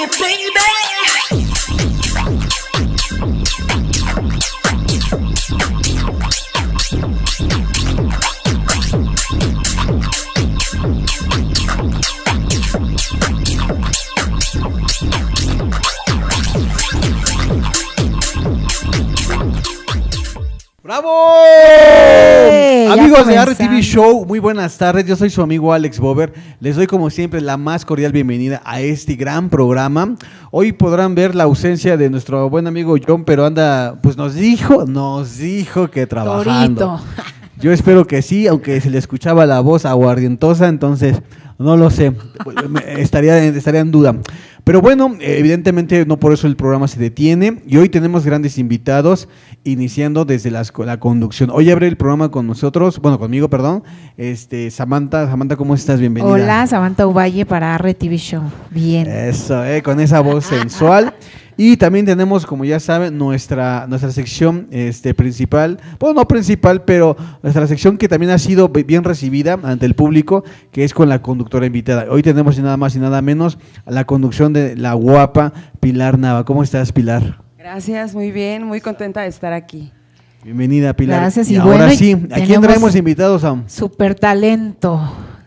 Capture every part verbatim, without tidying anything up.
¡Bravo! ¡Eh! Amigos de R T V Show, muy buenas tardes. Yo soy su amigo Alex Bober. Les doy como siempre la más cordial bienvenida a este gran programa. Hoy podrán ver la ausencia de nuestro buen amigo John, pero anda, pues nos dijo, nos dijo que trabajando. Torito. Yo espero que sí, aunque se le escuchaba la voz aguardientosa, entonces no lo sé, estaría, estaría en duda. Pero bueno, evidentemente no por eso el programa se detiene y hoy tenemos grandes invitados iniciando desde las, la conducción. Hoy abre el programa con nosotros, bueno, conmigo, perdón, este Samantha. Samantha, ¿cómo estás? Bienvenida. Hola, Samantha Uvalle para R T V Show. Bien. Eso, eh, con esa voz sensual. Y también tenemos, como ya saben, nuestra, nuestra sección este, principal, bueno, no principal, pero nuestra sección que también ha sido bien recibida ante el público, que es con la conductora invitada. Hoy tenemos nada más y nada menos a la conducción de la guapa Pilar Nava. ¿Cómo estás, Pilar? Gracias, muy bien, muy contenta de estar aquí. Bienvenida, Pilar. Gracias. Y, y bueno, ahora sí, ¿a quién traemos invitados, Sam? Super talento,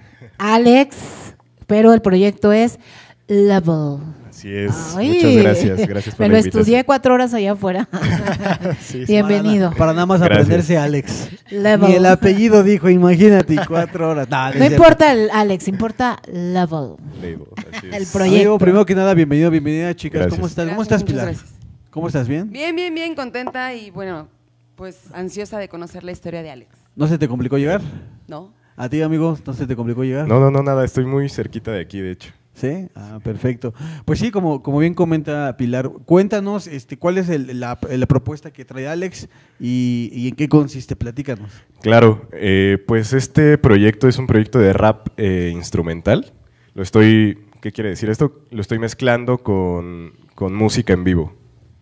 Alex, pero el proyecto es Level. Así es. Ay, muchas gracias, gracias por me la lo estudié cuatro horas allá afuera. Sí, Bienvenido. Para, para nada más gracias. Aprenderse Alex. Level. Y el apellido dijo, imagínate, cuatro horas. No, no importa el Alex, importa Level. Level así es. El proyecto. Amigo, primero que nada, bienvenido, bienvenida, chicas. Gracias. ¿Cómo estás? Gracias, ¿Cómo estás, Pilar? Gracias. ¿Cómo estás? ¿Bien? Bien, bien, bien, contenta y bueno, pues ansiosa de conocer la historia de Alex. ¿No se te complicó llegar? No. ¿A ti, amigo, no se te complicó llegar? No, no, no, nada, estoy muy cerquita de aquí, de hecho. ¿Sí? Ah, perfecto. Pues sí, como, como bien comenta Pilar, cuéntanos este, cuál es el, la, la propuesta que trae Alex y, y en qué consiste, platícanos. Claro, eh, pues este proyecto es un proyecto de rap eh, instrumental. Lo estoy, ¿qué quiere decir esto? Lo estoy mezclando con, con música en vivo.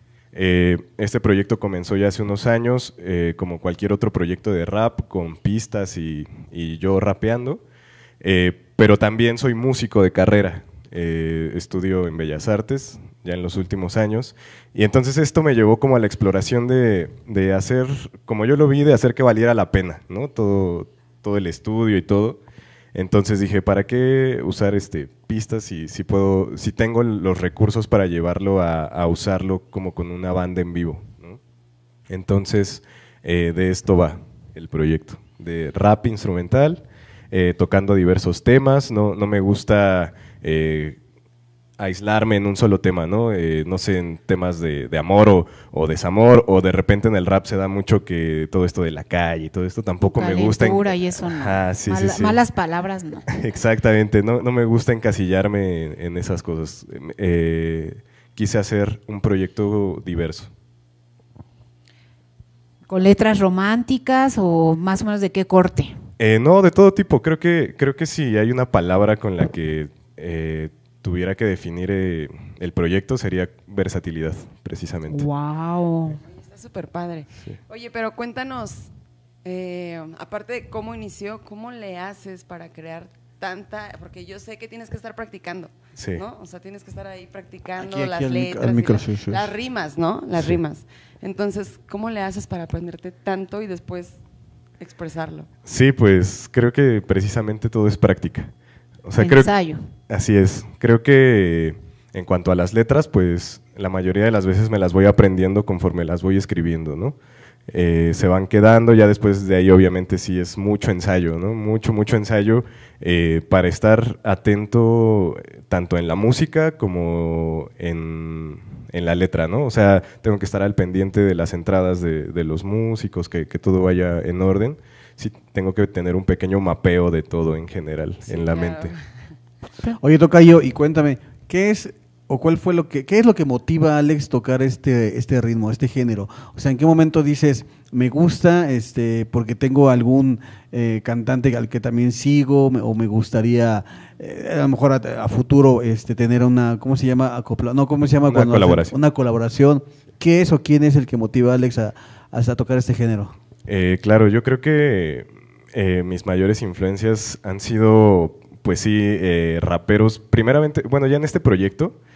Eh, este proyecto comenzó ya hace unos años, eh, como cualquier otro proyecto de rap, con pistas y, y yo rapeando, eh, pero también soy músico de carrera. Eh, estudio en Bellas Artes ya en los últimos años y entonces esto me llevó como a la exploración de, de hacer, como yo lo vi, de hacer que valiera la pena, ¿no? Todo, todo el estudio y todo. Entonces dije, ¿para qué usar este, pistas si, si, puedo, si tengo los recursos para llevarlo a, a usarlo como con una banda en vivo, ¿no? Entonces eh, de esto va el proyecto, de rap instrumental, eh, tocando diversos temas. No, no me gusta Eh, aislarme en un solo tema, ¿no? Eh, no sé, en temas de, de amor o, o desamor, o de repente en el rap se da mucho que todo esto de la calle y todo esto tampoco me gusta. Calentura y eso no. Ah, sí, Mal, sí, sí. Malas palabras no. Exactamente, no, no me gusta encasillarme en, en esas cosas. Eh, quise hacer un proyecto diverso. ¿Con letras románticas o más o menos de qué corte? Eh, no, de todo tipo. Creo que, creo que sí hay una palabra con la que Eh, tuviera que definir eh, el proyecto, sería versatilidad, precisamente. ¡Wow! Está súper padre. Sí. Oye, pero cuéntanos, eh, aparte de cómo inició, ¿cómo le haces para crear tanta? Porque yo sé que tienes que estar practicando, sí. ¿no? O sea, tienes que estar ahí practicando aquí, aquí las al letras, al micro, las, sí, sí. las rimas, ¿no? Las sí. rimas. Entonces, ¿cómo le haces para aprenderte tanto y después expresarlo? Sí, pues creo que precisamente todo es práctica. O sea, ensayo. Creo, así es. Creo que en cuanto a las letras, pues la mayoría de las veces me las voy aprendiendo conforme las voy escribiendo, ¿no? Eh, se van quedando, ya después de ahí obviamente sí es mucho ensayo, ¿no? Mucho, mucho ensayo eh, para estar atento tanto en la música como en, en la letra, ¿no? O sea, tengo que estar al pendiente de las entradas de, de los músicos, que, que todo vaya en orden. Sí, tengo que tener un pequeño mapeo de todo en general, sí, en la claro. mente. Oye, tocayo, y cuéntame, ¿qué es o cuál fue lo que qué es lo que motiva a Alex tocar este este ritmo, este género? O sea, ¿en qué momento dices, me gusta este porque tengo algún eh, cantante al que también sigo me, o me gustaría eh, a lo mejor a, a futuro este tener una, ¿cómo se llama? Acopla, no, ¿cómo se llama? Una cuando colaboración. Hace, una colaboración. ¿Qué es o quién es el que motiva a Alex a, a tocar este género? Eh, claro, yo creo que eh, mis mayores influencias han sido, pues sí, eh, raperos. Primeramente, bueno, ya en este proyecto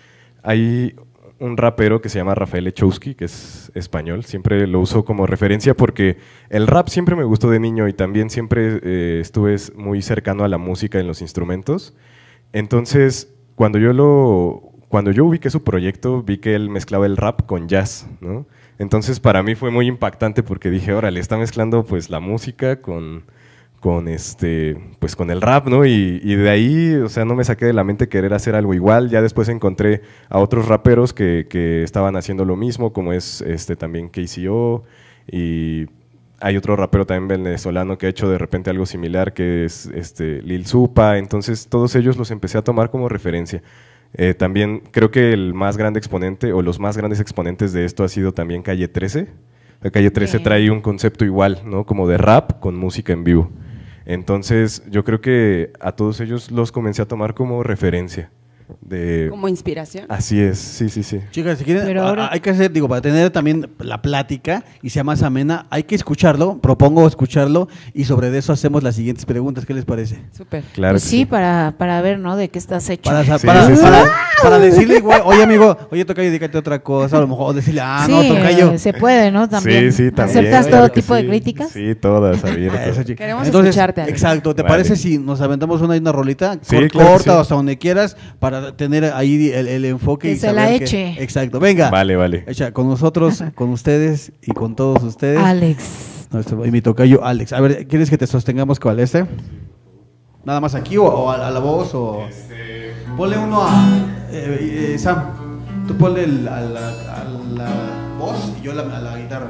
hay un rapero que se llama Rafael Echowski, que es español, siempre lo uso como referencia porque el rap siempre me gustó de niño y también siempre eh, estuve muy cercano a la música en los instrumentos. Entonces, cuando yo, lo, cuando yo ubiqué su proyecto, vi que él mezclaba el rap con jazz, ¿no? Entonces, para mí fue muy impactante porque dije, órale, está mezclando pues la música con... con este pues con el rap, ¿no? Y, y de ahí, o sea, no me saqué de la mente querer hacer algo igual. Ya después encontré a otros raperos que, que estaban haciendo lo mismo, como es este también K C O, y hay otro rapero también venezolano que ha hecho de repente algo similar, que es este Lil Supa. Entonces todos ellos los empecé a tomar como referencia. Eh, también creo que el más grande exponente, o los más grandes exponentes de esto ha sido también Calle trece. La Calle trece Bien. trae un concepto igual, ¿no? Como de rap con música en vivo. Entonces, yo creo que a todos ellos los comencé a tomar como referencia. De... Como inspiración. Así es, sí, sí, sí. Chicas, si quieren, Pero ahora- a- hay que hacer, digo, para tener también la plática y sea más amena, hay que escucharlo, propongo escucharlo y sobre eso hacemos las siguientes preguntas. ¿Qué les parece? Súper. Claro Pues que sí, para, para ver, ¿no? De qué estás hecho. Para, sa- Sí, para, sí, sí. para- para decirle igual, oye amigo, oye Tocayo, dedícate a otra cosa, a lo mejor decirle, ah, sí, no, Tocayo. eh, se puede, ¿no? También. Sí, sí, también. ¿Aceptas claro todo que tipo de sí. críticas? Sí, todas, abiertas. Eso, chica. Queremos Entonces, escucharte, Alex. exacto, ¿te Vale. parece si nos aventamos una, una rolita Sí, cor- claro que corta sí. o hasta donde quieras para tener ahí el, el enfoque Que y se saber la que- eche. exacto, venga. Vale, vale. Echa con nosotros, con ustedes y con todos ustedes. Alex. Nuestro, y mi tocayo Alex. A ver, ¿quieres que te sostengamos con este? ¿Nada más aquí o, o a, a la voz? O... Ponle uno a... eh, eh, Sam, tú ponle el- a, la, a la voz y yo a la, a la guitarra.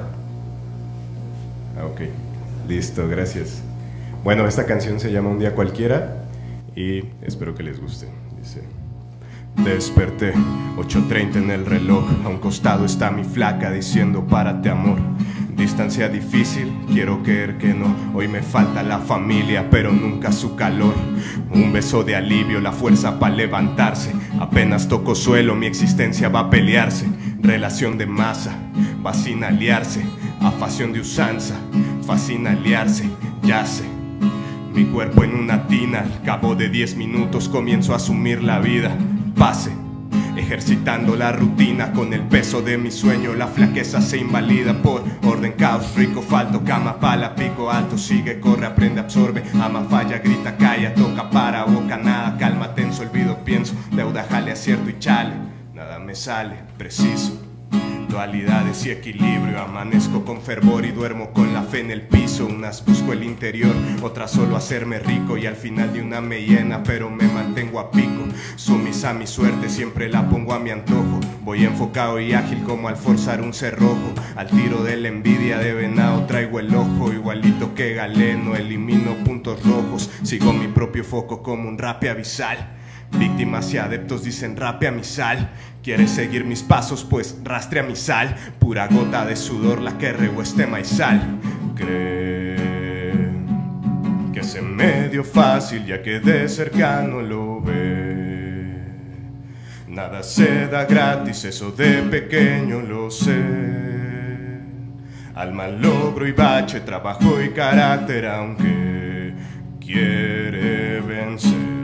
Ah, ok, listo, gracias. Bueno, esta canción se llama Un día cualquiera y espero que les guste. Dice: desperté, ocho treinta en el reloj, a un costado está mi flaca diciendo párate amor. Distancia difícil, quiero creer que no. Hoy me falta la familia, pero nunca su calor. Un beso de alivio, la fuerza para levantarse. Apenas toco suelo, mi existencia va a pelearse. Relación de masa, va sin aliarse. Afasión de usanza, fascina aliarse. Yace mi cuerpo en una tina, al cabo de diez minutos comienzo a asumir la vida. Pase, ejercitando la rutina con el peso de mi sueño. La flaqueza se invalida por orden, caos, rico, falto, cama, pala, pico alto. Sigue, corre, aprende, absorbe, ama, falla, grita, calla, toca, para, boca, nada, calma, tenso, olvido, pienso, deuda, jale, acierto y chale. Nada me sale, preciso. Dualidades y equilibrio, amanezco con fervor y duermo con la fe en el piso. Unas busco el interior, otras solo hacerme rico y al final de una me llena, pero me mantengo a pico. Sumisa mi suerte, siempre la pongo a mi antojo. Voy enfocado y ágil como al forzar un cerrojo. Al tiro de la envidia de venado traigo el ojo, igualito que Galeno, elimino puntos rojos. Sigo mi propio foco como un rape abisal. Víctimas y adeptos dicen rape a mi sal. ¿Quieres seguir mis pasos? Pues rastre a mi sal. Pura gota de sudor la que regó este maizal. Cree que es medio fácil ya que de cercano lo ve. Nada se da gratis, eso de pequeño lo sé. Alma, logro y bache, trabajo y carácter, aunque quiere vencer.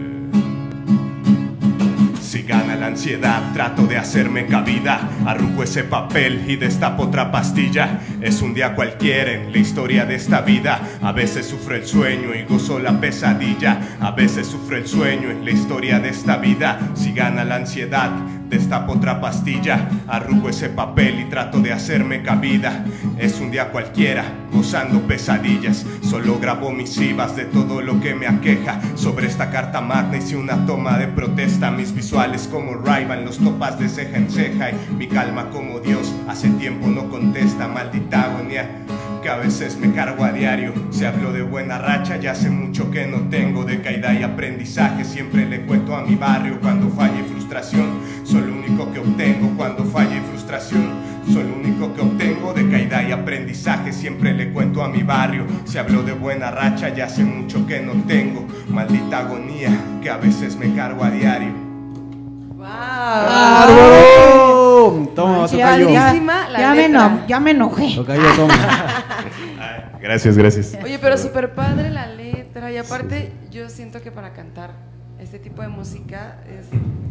Si gana la ansiedad, trato de hacerme cabida. Arrugo ese papel y destapo otra pastilla. Es un día cualquiera en la historia de esta vida. A veces sufro el sueño y gozo la pesadilla. A veces sufro el sueño en la historia de esta vida. Si gana la ansiedad, destapo otra pastilla. Arrugo ese papel y trato de hacerme cabida. Es un día cualquiera, gozando pesadillas. Solo grabo misivas de todo lo que me aqueja. Sobre esta carta magna hice una toma de protesta. Mis visuales como Ray-Ban, los topas de ceja en ceja. Y mi calma como Dios, hace tiempo no contesta. Maldita agonía que a veces me cargo a diario. Se habló de buena racha, ya hace mucho que no tengo. De caída y aprendizaje, siempre le cuento a mi barrio. Cuando falla y frustración, soy lo único que obtengo. Cuando falla y frustración, soy lo único que obtengo. De caída y aprendizaje, siempre le cuento a mi barrio. Se habló de buena racha, ya hace mucho que no tengo. Maldita agonía que a veces me cargo a diario. ¡Wow! ¡Bárbaro! Toma, Ay, tocayo. ya, Padrísima la ya me letra. eno- ya me enojé. Tocayo, toma. Gracias, gracias. Oye, pero súper padre la letra. Y aparte, yo siento que para cantar este tipo de música es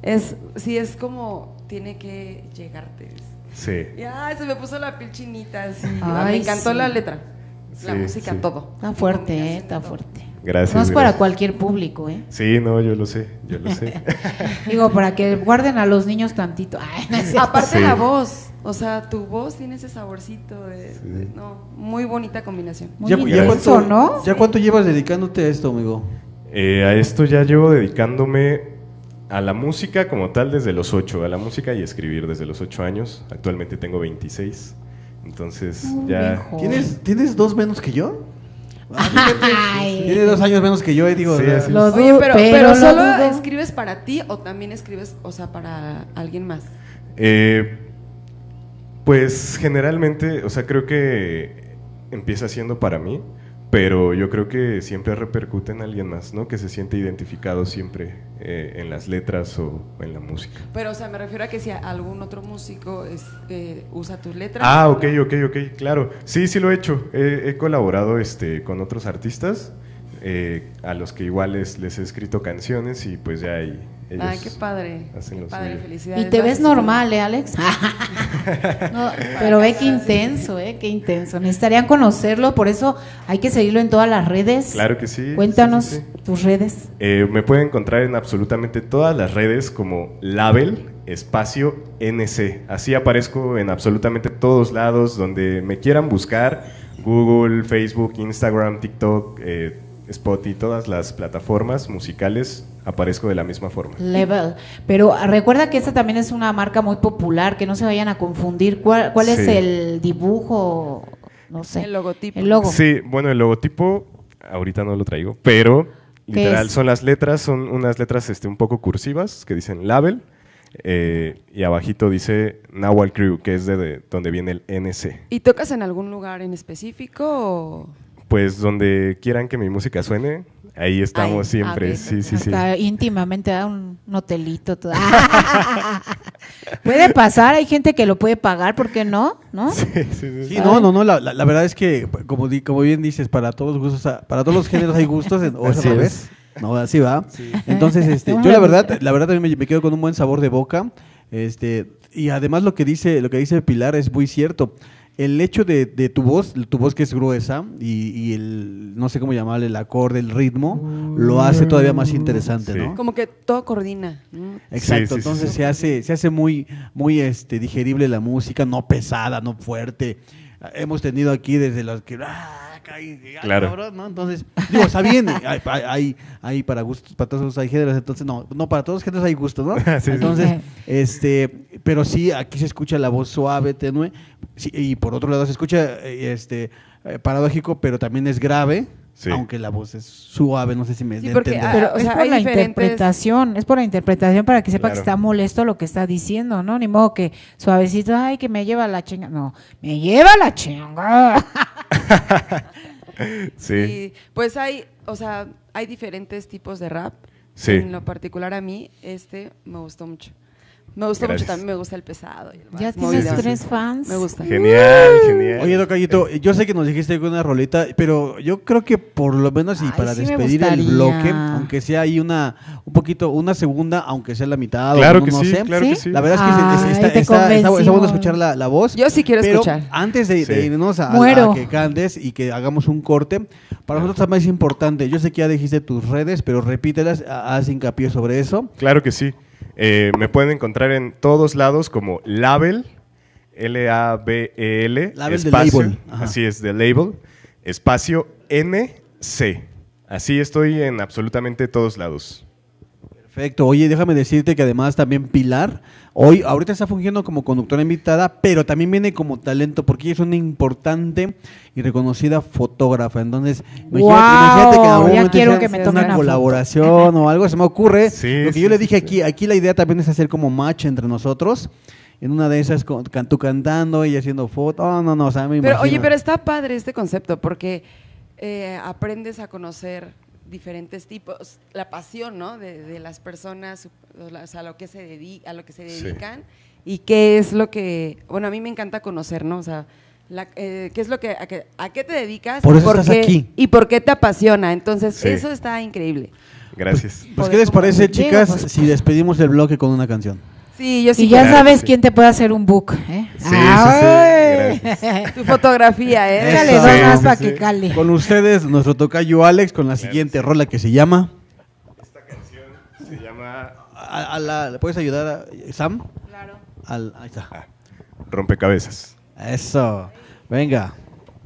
es, sí, es como, tiene que llegarte. Sí. Y, ay, se me puso la piel chinita, así. Ay, me encantó sí. la letra, la Sí, música, sí. todo. Está fuerte, eh, está fuerte. Gracias. No es para gracias. cualquier público, ¿eh? Sí, no, yo lo sé, yo lo sé. Digo, para que guarden a los niños tantito. Ay, no es cierto. Aparte Sí. la voz, o sea, tu voz tiene ese saborcito de, de- no, muy bonita combinación. Muy ¿Ya, ya intenso, cuánto, ¿no? ¿Ya cuánto llevas dedicándote a esto, amigo? Eh, a esto ya llevo dedicándome a la música como tal desde los ocho, a la música y escribir desde los ocho años. Actualmente tengo veintiséis, entonces Muy ya... bien joven. ¿Tienes, ¿Tienes dos menos que yo? Ah, fíjate, Ay. tiene dos años menos que yo y digo, Sí, o sea, así es. Lo Oye, dudo, pero, pero pero lo solo dudo. escribes para ti o también escribes, o sea, para alguien más. Eh, pues generalmente, o sea, creo que empieza siendo para mí, pero yo creo que siempre repercute en alguien más, ¿no? Que se siente identificado siempre eh, en las letras o en la música. Pero, o sea, me refiero a que si algún otro músico es, eh, usa tus letras. Ah, ok, ok, ok, claro. Sí, sí lo he hecho. He, he colaborado este, con otros artistas eh, a los que igual les, les he escrito canciones y pues ya ahí ellos Ay, qué padre. hacen Qué lo padre, suyo. felicidades. Y te ves Gracias. normal, ¿eh, Alex? No, pero ve qué intenso, ¿eh? Qué intenso. Necesitarían conocerlo, por eso hay que seguirlo en todas las redes. Claro que sí. Cuéntanos sí, sí, sí. tus redes. Eh, me pueden encontrar en absolutamente todas las redes como Label Espacio N C. Así aparezco en absolutamente todos lados donde me quieran buscar. Google, Facebook, Instagram, TikTok, eh, Spotify, todas las plataformas musicales aparezco de la misma forma. Level. Pero ah, recuerda que esta también es una marca muy popular, que no se vayan a confundir. ¿Cuál, cuál es Sí. el dibujo? No sé. El logotipo. El logo. Sí, bueno, el logotipo ahorita no lo traigo, pero ¿Qué literal es? son las letras, son unas letras este, un poco cursivas que dicen Label eh, y abajito dice Nahual Crew, que es de, de donde viene el N C. ¿Y tocas en algún lugar en específico o...? Pues donde quieran que mi música suene, ahí estamos Ahí, siempre. ok, Sí, sí, sí. Hasta íntimamente da un, un hotelito. Todo. Puede pasar, hay gente que lo puede pagar, ¿por qué no? ¿No? Sí, sí, sí. Sí, no, no, no, la, la, la verdad es que, como, di- como bien dices, para todos los gustos, ah, para todos los géneros hay gustos, en- o es Así al es. revés. No, así va. Entonces, este, No yo me la gusta. verdad, la verdad también me, me quedo con un buen sabor de boca. Este, y además lo que dice, lo que dice Pilar es muy cierto. El hecho de, de tu voz, tu voz que es gruesa y, y el, no sé cómo llamarle, el acorde, el ritmo, lo hace todavía más interesante, Sí. ¿no? Como que todo coordina, ¿no? Exacto, Sí, sí, entonces sí. se hace, se hace muy, muy este, digerible la música, no pesada, no fuerte. Hemos tenido aquí desde los que ah, caí, ay, Claro. cabrón, ¿no? Entonces, digo, está bien, hay, hay, hay- hay para gustos, para todos hay géneros, entonces no, no para todos los géneros hay gustos, ¿no? Sí, sí. Entonces, Sí. este, pero sí, aquí se escucha la voz suave, tenue, sí, y por otro lado se escucha eh, este eh, paradójico, pero también es grave. Sí. Aunque la voz es suave, no sé si me Sí, me porque, entenderá. ah, Pero o es sea, por hay la diferentes- interpretación, es por la interpretación para que sepa Claro. que está molesto lo que está diciendo, ¿no? Ni modo que suavecito, ay, que me lleva la chinga. No, me lleva la chinga. Sí. Y pues hay, o sea, hay diferentes tipos de rap. Sí. En lo particular a mí, este me gustó mucho. Me gustó Gracias. mucho, también me gusta el pesado. y el Ya más tienes movido. tres fans. Me gusta. Genial, genial. Oye, Docayito, yo sé que nos dijiste una rolita, pero yo creo que por lo menos y Ay, para sí me despedir el gustaría. bloque, aunque sea ahí una, un poquito, una segunda, aunque sea la mitad, Claro o que no sí, sé. claro ¿Sí? que sí. La verdad es que Ay, se- está, te está- está- está bueno convencimos. escuchar la, la voz. Yo sí quiero pero escuchar. antes de, de Sí. irnos a, a- Muero. a que cantes y que hagamos un corte, para nosotros también es importante. Yo sé que ya dijiste tus redes, pero repítelas, ha- haz hincapié sobre eso. Claro que sí. Eh, me pueden encontrar en todos lados como Label, L A B E L, Label de espacio, label. Ajá. así es, de label, espacio N C. Así estoy en absolutamente todos lados. Perfecto. Oye, déjame decirte que además también Pilar, hoy, ahorita está fungiendo como conductora invitada, pero también viene como talento, porque ella es una importante y reconocida fotógrafa. Entonces, imagínate, ¡Guau! imagínate que en algún Ya momento quiero sea que me una, tome una foto. colaboración o algo, se me ocurre. Sí, Lo que sí, yo le sí, dije sí. aquí, aquí la idea también es hacer como match entre nosotros. En una de esas, con- can- tú cantando y haciendo fotos. Oh, no, no, o sea, me Pero, imagino. oye, pero está padre este concepto porque eh, aprendes a conocer diferentes tipos, la pasión, ¿no? De, de las personas, o sea, a lo que se dedica, a lo que se Sí. dedican y qué es lo que, bueno, a mí me encanta conocer, ¿no? O sea, la- eh, qué es lo que a, qué, a qué te dedicas Por y eso estás qué, aquí. y por qué te apasiona. Entonces, Sí. eso está increíble. Gracias. Pues, pues ¿qué les parece, Digo, chicas, pues, si despedimos el bloque con una canción? Sí, yo sí. Y ya quiero. sabes sí. quién te puede hacer un book, ¿eh? Sí, sí, sí, ¡Ay! gracias. Tu fotografía, ¿eh? Eso. Dale dos Sí, más sí, para sí. que cale. Con ustedes, nuestro tocayo Alex, con la siguiente rola que se llama... Esta canción se llama A, a la, ¿Le puedes ayudar a Sam? Claro. Al, ahí está. ah, Rompecabezas. Eso. Venga.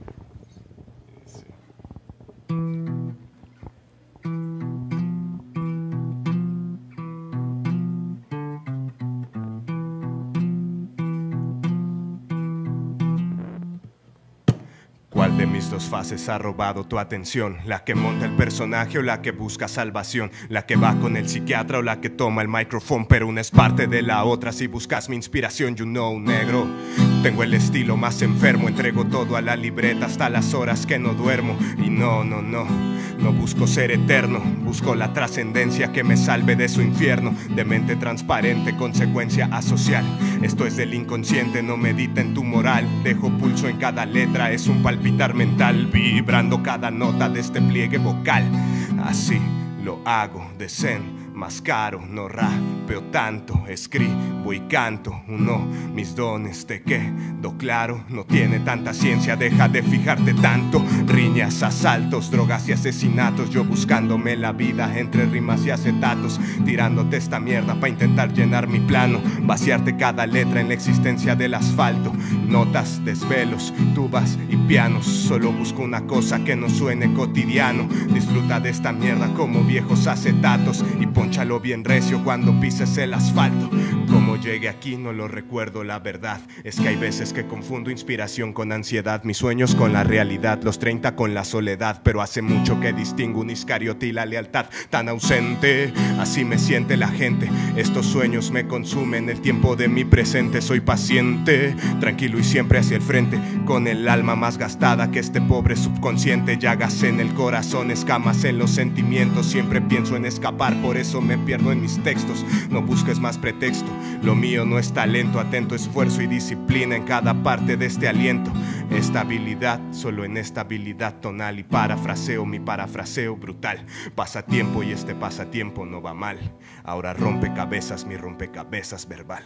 ¿Cuál de mis dos fases ha robado tu atención? ¿La que monta el personaje o la que busca salvación? ¿La que va con el psiquiatra o la que toma el micrófono? Pero una es parte de la otra. Si buscas mi inspiración, you know, negro. Tengo el estilo más enfermo, entrego todo a la libreta hasta las horas que no duermo. Y no, no, no, no busco ser eterno, busco la trascendencia que me salve de su infierno. De mente transparente, consecuencia asocial. Esto es del inconsciente, no medita en tu moral. Dejo pulso en cada letra, es un palpitar mental, vibrando cada nota de este pliegue vocal. Así lo hago de zen. Más caro, no rapeo tanto, escribo y canto, uno, mis dones te quedo claro, no tiene tanta ciencia, deja de fijarte tanto, riñas, asaltos, drogas y asesinatos, yo buscándome la vida entre rimas y acetatos, tirándote esta mierda pa' intentar llenar mi plano, vaciarte cada letra en la existencia del asfalto, notas, desvelos, tubas y pianos, solo busco una cosa que no suene cotidiano, disfruta de esta mierda como viejos acetatos y pon Pónchalo bien recio cuando pises el asfalto. Como llegué aquí no lo recuerdo, la verdad es que hay veces que confundo inspiración con ansiedad, mis sueños con la realidad, los treinta con la soledad, pero hace mucho que distingo un iscariote y la lealtad tan ausente. Así me siente la gente, estos sueños me consumen, el tiempo de mi presente, soy paciente, tranquilo y siempre hacia el frente, con el alma más gastada que este pobre subconsciente, llagas en el corazón, escamas en los sentimientos, siempre pienso en escapar, por eso me pierdo en mis textos, no busques más pretexto, lo mío no es talento, atento esfuerzo y disciplina en cada parte de este aliento, estabilidad, solo en estabilidad tonal y parafraseo, mi parafraseo brutal, pasatiempo y este pasatiempo no va mal, ahora rompecabezas, mi rompecabezas verbal.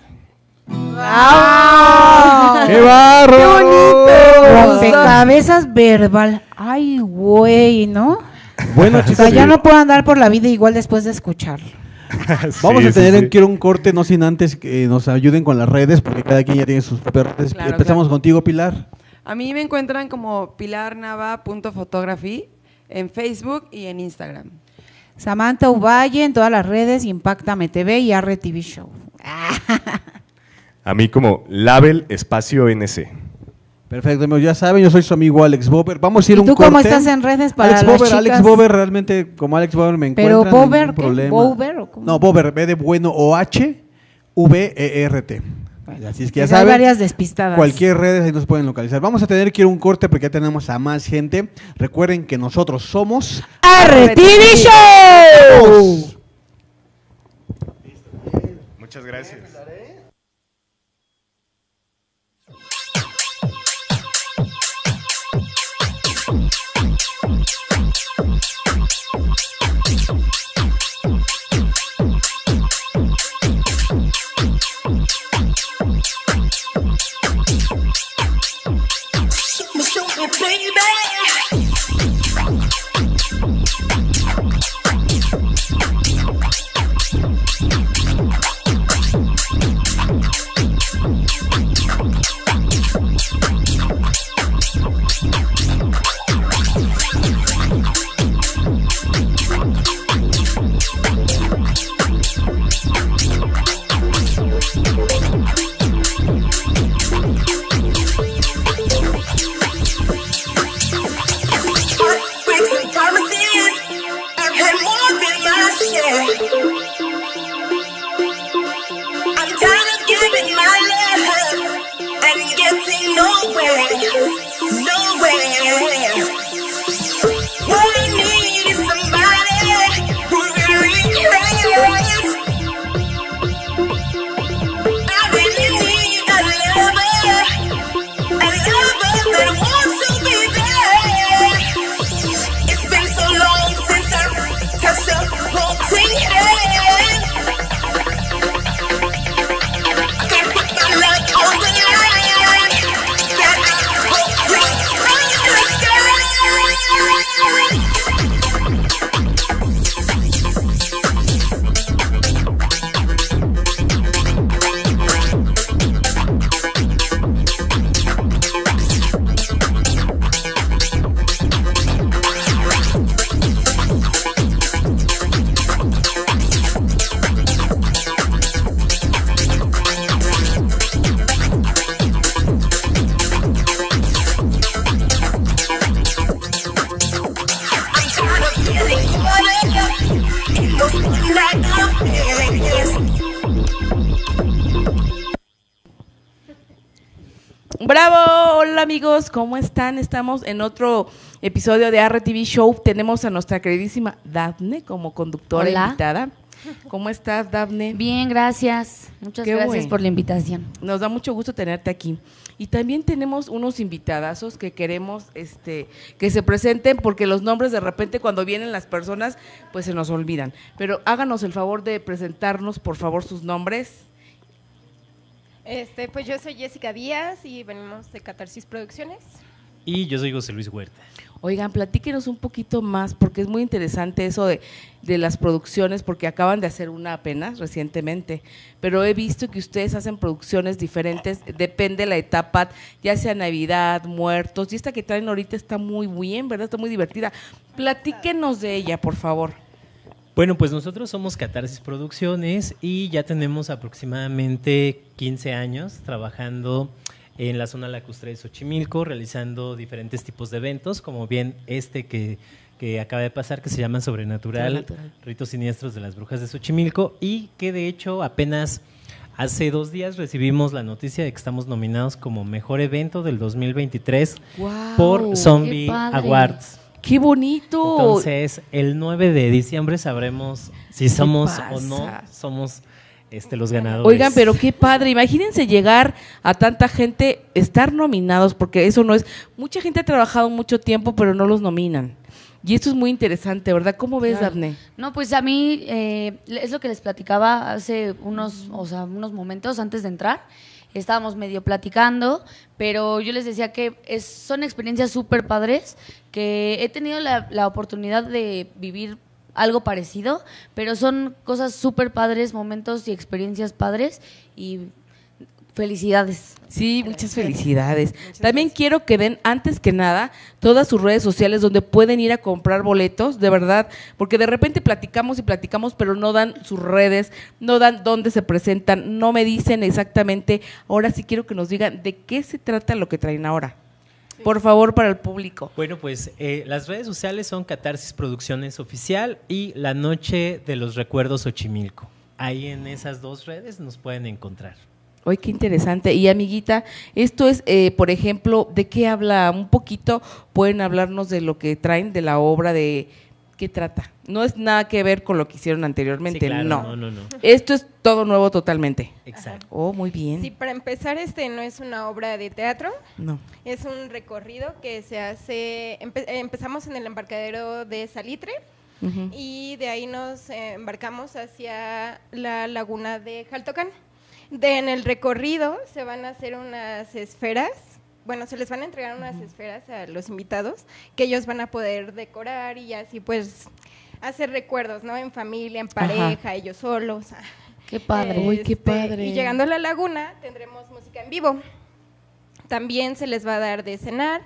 ¡Wow! ¡Qué barro! ¡Qué bonito! Rompecabezas verbal. Ay, güey, ¿no? Bueno, O chicos, sea, ya Sí. no puedo andar por la vida igual después de escucharlo. vamos Sí, a tener sí, en sí. quiero un corte, no sin antes que nos ayuden con las redes, porque cada quien ya tiene sus propias redes. Claro, Empezamos claro. contigo, Pilar. A mí me encuentran como pilarnava.photography en Facebook y en Instagram. Samantha Uvalle en todas las redes, Impactame T V y R T V Show. A mí como Label Espacio N C. Perfecto, amigos, ya saben, yo soy su amigo Alex Bober. Vamos a ir ¿Y a un tú corte. cómo estás en redes para Alex las Bober, chicas? Alex Bober, realmente como Alex Bober me Pero encuentran. Bober, ningún ¿qué? problema. ¿Bober o cómo? No, Bober, B de bueno O H, V E R T. Así es que ya Pues hay saben. varias despistadas. Cualquier red ahí nos pueden localizar. Vamos a tener que ir a un corte porque ya tenemos a más gente. Recuerden que nosotros somos R T V Show. Muchas gracias. Heartbreaks and promises, I've had more than my share. I'm tired of giving my love and getting nowhere, nowhere. What I need is somebody who really cares. I really need a lover, a lover that wants to be there. It's been so long since I touched a home Hola amigos, ¿cómo están? Estamos en otro episodio de A R T V Show. Tenemos a nuestra queridísima Dafne como conductora Hola. invitada. ¿Cómo estás, Dafne? Bien, gracias. Muchas Qué gracias bueno. por la invitación. Nos da mucho gusto tenerte aquí. Y también tenemos unos invitadazos que queremos este, que se presenten porque los nombres de repente cuando vienen las personas pues se nos olvidan. Pero háganos el favor de presentarnos, por favor, sus nombres. Este, pues yo soy Jessica Díaz y venimos de Catarsis Producciones. Y yo soy José Luis Huerta. Oigan, platíquenos un poquito más, porque es muy interesante eso de, de las producciones, porque acaban de hacer una apenas recientemente, pero he visto que ustedes hacen producciones diferentes, depende la etapa, ya sea Navidad, Muertos, y esta que traen ahorita está muy bien, ¿verdad? Está muy divertida. Platíquenos de ella, por favor. Bueno, pues nosotros somos Catarsis Producciones y ya tenemos aproximadamente quince años trabajando en la zona lacustre de Xochimilco, realizando diferentes tipos de eventos, como bien este que, que acaba de pasar, que se llama Sobrenatural, Sobrenatural. Ritos Siniestros de las Brujas de Xochimilco, y que de hecho apenas hace dos días recibimos la noticia de que estamos nominados como Mejor Evento del dos mil veintitrés Guau, por Zombie qué padre. Awards. ¡Qué bonito! Entonces, el nueve de diciembre sabremos si somos o no pasa? somos este, los ganadores. Oigan, pero qué padre, imagínense llegar a tanta gente, estar nominados, porque eso no es, mucha gente ha trabajado mucho tiempo, pero no los nominan. Y esto es muy interesante, ¿verdad? ¿Cómo ves, Claro. Dafne? No, pues a mí eh, es lo que les platicaba hace unos, o sea, unos momentos antes de entrar. Estábamos medio platicando, pero yo les decía que es, son experiencias súper padres, que he tenido la, la oportunidad de vivir algo parecido, pero son cosas súper padres, momentos y experiencias padres y felicidades. Sí, muchas felicidades. También quiero que den, antes que nada, todas sus redes sociales donde pueden ir a comprar boletos, de verdad, porque de repente platicamos y platicamos, pero no dan sus redes, no dan dónde se presentan, no me dicen exactamente. Ahora sí quiero que nos digan de qué se trata lo que traen ahora. Por favor, para el público. Bueno, pues eh, las redes sociales son Catarsis Producciones Oficial y La Noche de los Recuerdos Xochimilco. Ahí en esas dos redes nos pueden encontrar. Oye, qué interesante. Y amiguita, esto es, eh, por ejemplo, ¿de qué habla? Un poquito, pueden hablarnos de lo que traen, de la obra, de qué trata. No es nada que ver con lo que hicieron anteriormente, Sí, claro, no. no, no, no. Esto es todo nuevo totalmente. Exacto. Oh, muy bien. Sí, para empezar, este no es una obra de teatro, No. es un recorrido que se hace, empe- eh, empezamos en el embarcadero de Salitre Ujú. y de ahí nos eh, embarcamos hacia la laguna de Jaltocán. De, en el recorrido se van a hacer unas esferas, bueno, se les van a entregar unas esferas a los invitados que ellos van a poder decorar y así pues hacer recuerdos, ¿no? En familia, en pareja, ellos solos. Qué padre. Uy, qué Este, padre. Y llegando a la laguna tendremos música en vivo. También se les va a dar de cenar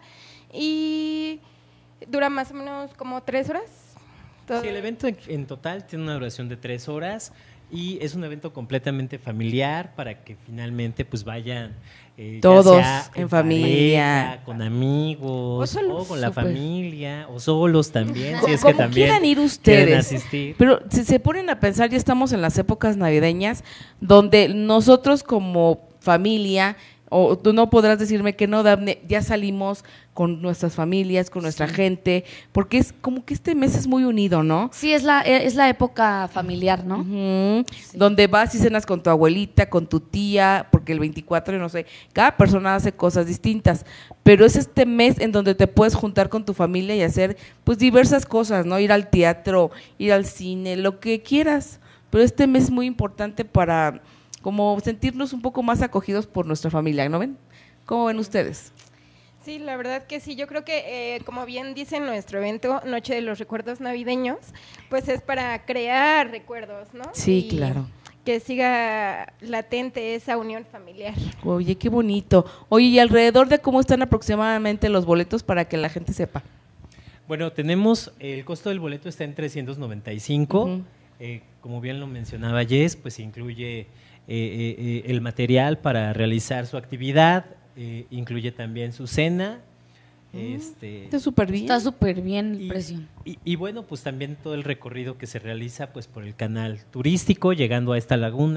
y dura más o menos como tres horas. Todo- Sí, el evento en, en total tiene una duración de tres horas y es un evento completamente familiar para que finalmente pues vayan eh, ya Todos sea en familia. pareja, con amigos, O solos. o con la Súper. familia, o solos también, si es que Como también quieran ir quieren ustedes. asistir. Pero si se ponen a pensar, ya estamos en las épocas navideñas, donde nosotros como familia, o tú no podrás decirme que no, Dafne, ya salimos con nuestras familias, con nuestra gente, porque es como que este mes es muy unido, ¿no? Sí, es la, es la época familiar, ¿no? Ujú. Donde vas y cenas con tu abuelita, con tu tía, porque el veinticuatro, no sé, cada persona hace cosas distintas, pero es este mes en donde te puedes juntar con tu familia y hacer pues diversas cosas, ¿no? Ir al teatro, ir al cine, lo que quieras, pero este mes es muy importante para como sentirnos un poco más acogidos por nuestra familia, ¿no ven? ¿Cómo ven ustedes? Sí, la verdad que sí. Yo creo que, eh, como bien dice nuestro evento, Noche de los Recuerdos Navideños, pues es para crear recuerdos, ¿no? Sí, Y claro. que siga latente esa unión familiar. Oye, qué bonito. Oye, ¿y alrededor de cómo están aproximadamente los boletos para que la gente sepa? Bueno, tenemos, el costo del boleto está en trescientos noventa y cinco, Ujú. eh, como bien lo mencionaba Jess, pues incluye eh, eh, eh, el material para realizar su actividad, eh, incluye también su cena, este, Está súper bien. Está súper bien el y, precio. y- y bueno, pues también todo el recorrido que se realiza pues por el canal turístico, llegando a esta laguna,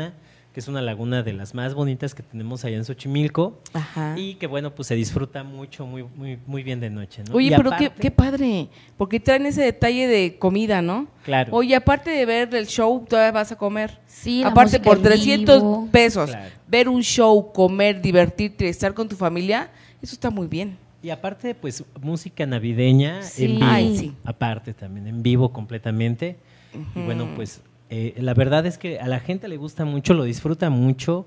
que es una laguna de las más bonitas que tenemos allá en Xochimilco. Ajá. Y que bueno, pues se disfruta mucho, muy, muy, muy bien de noche, ¿no? Oye, Y pero aparte- qué, qué padre, porque traen ese detalle de comida, ¿no? Claro. Oye, aparte de ver el show, todavía vas a comer. Sí, la aparte, música por en trescientos vivo. pesos, Claro. ver un show, comer, divertirte, estar con tu familia, eso está muy bien. Y aparte, pues, música navideña Sí. en vivo. Ay, sí. Aparte también, en vivo completamente. Y bueno, pues, eh, la verdad es que a la gente le gusta mucho, lo disfruta mucho.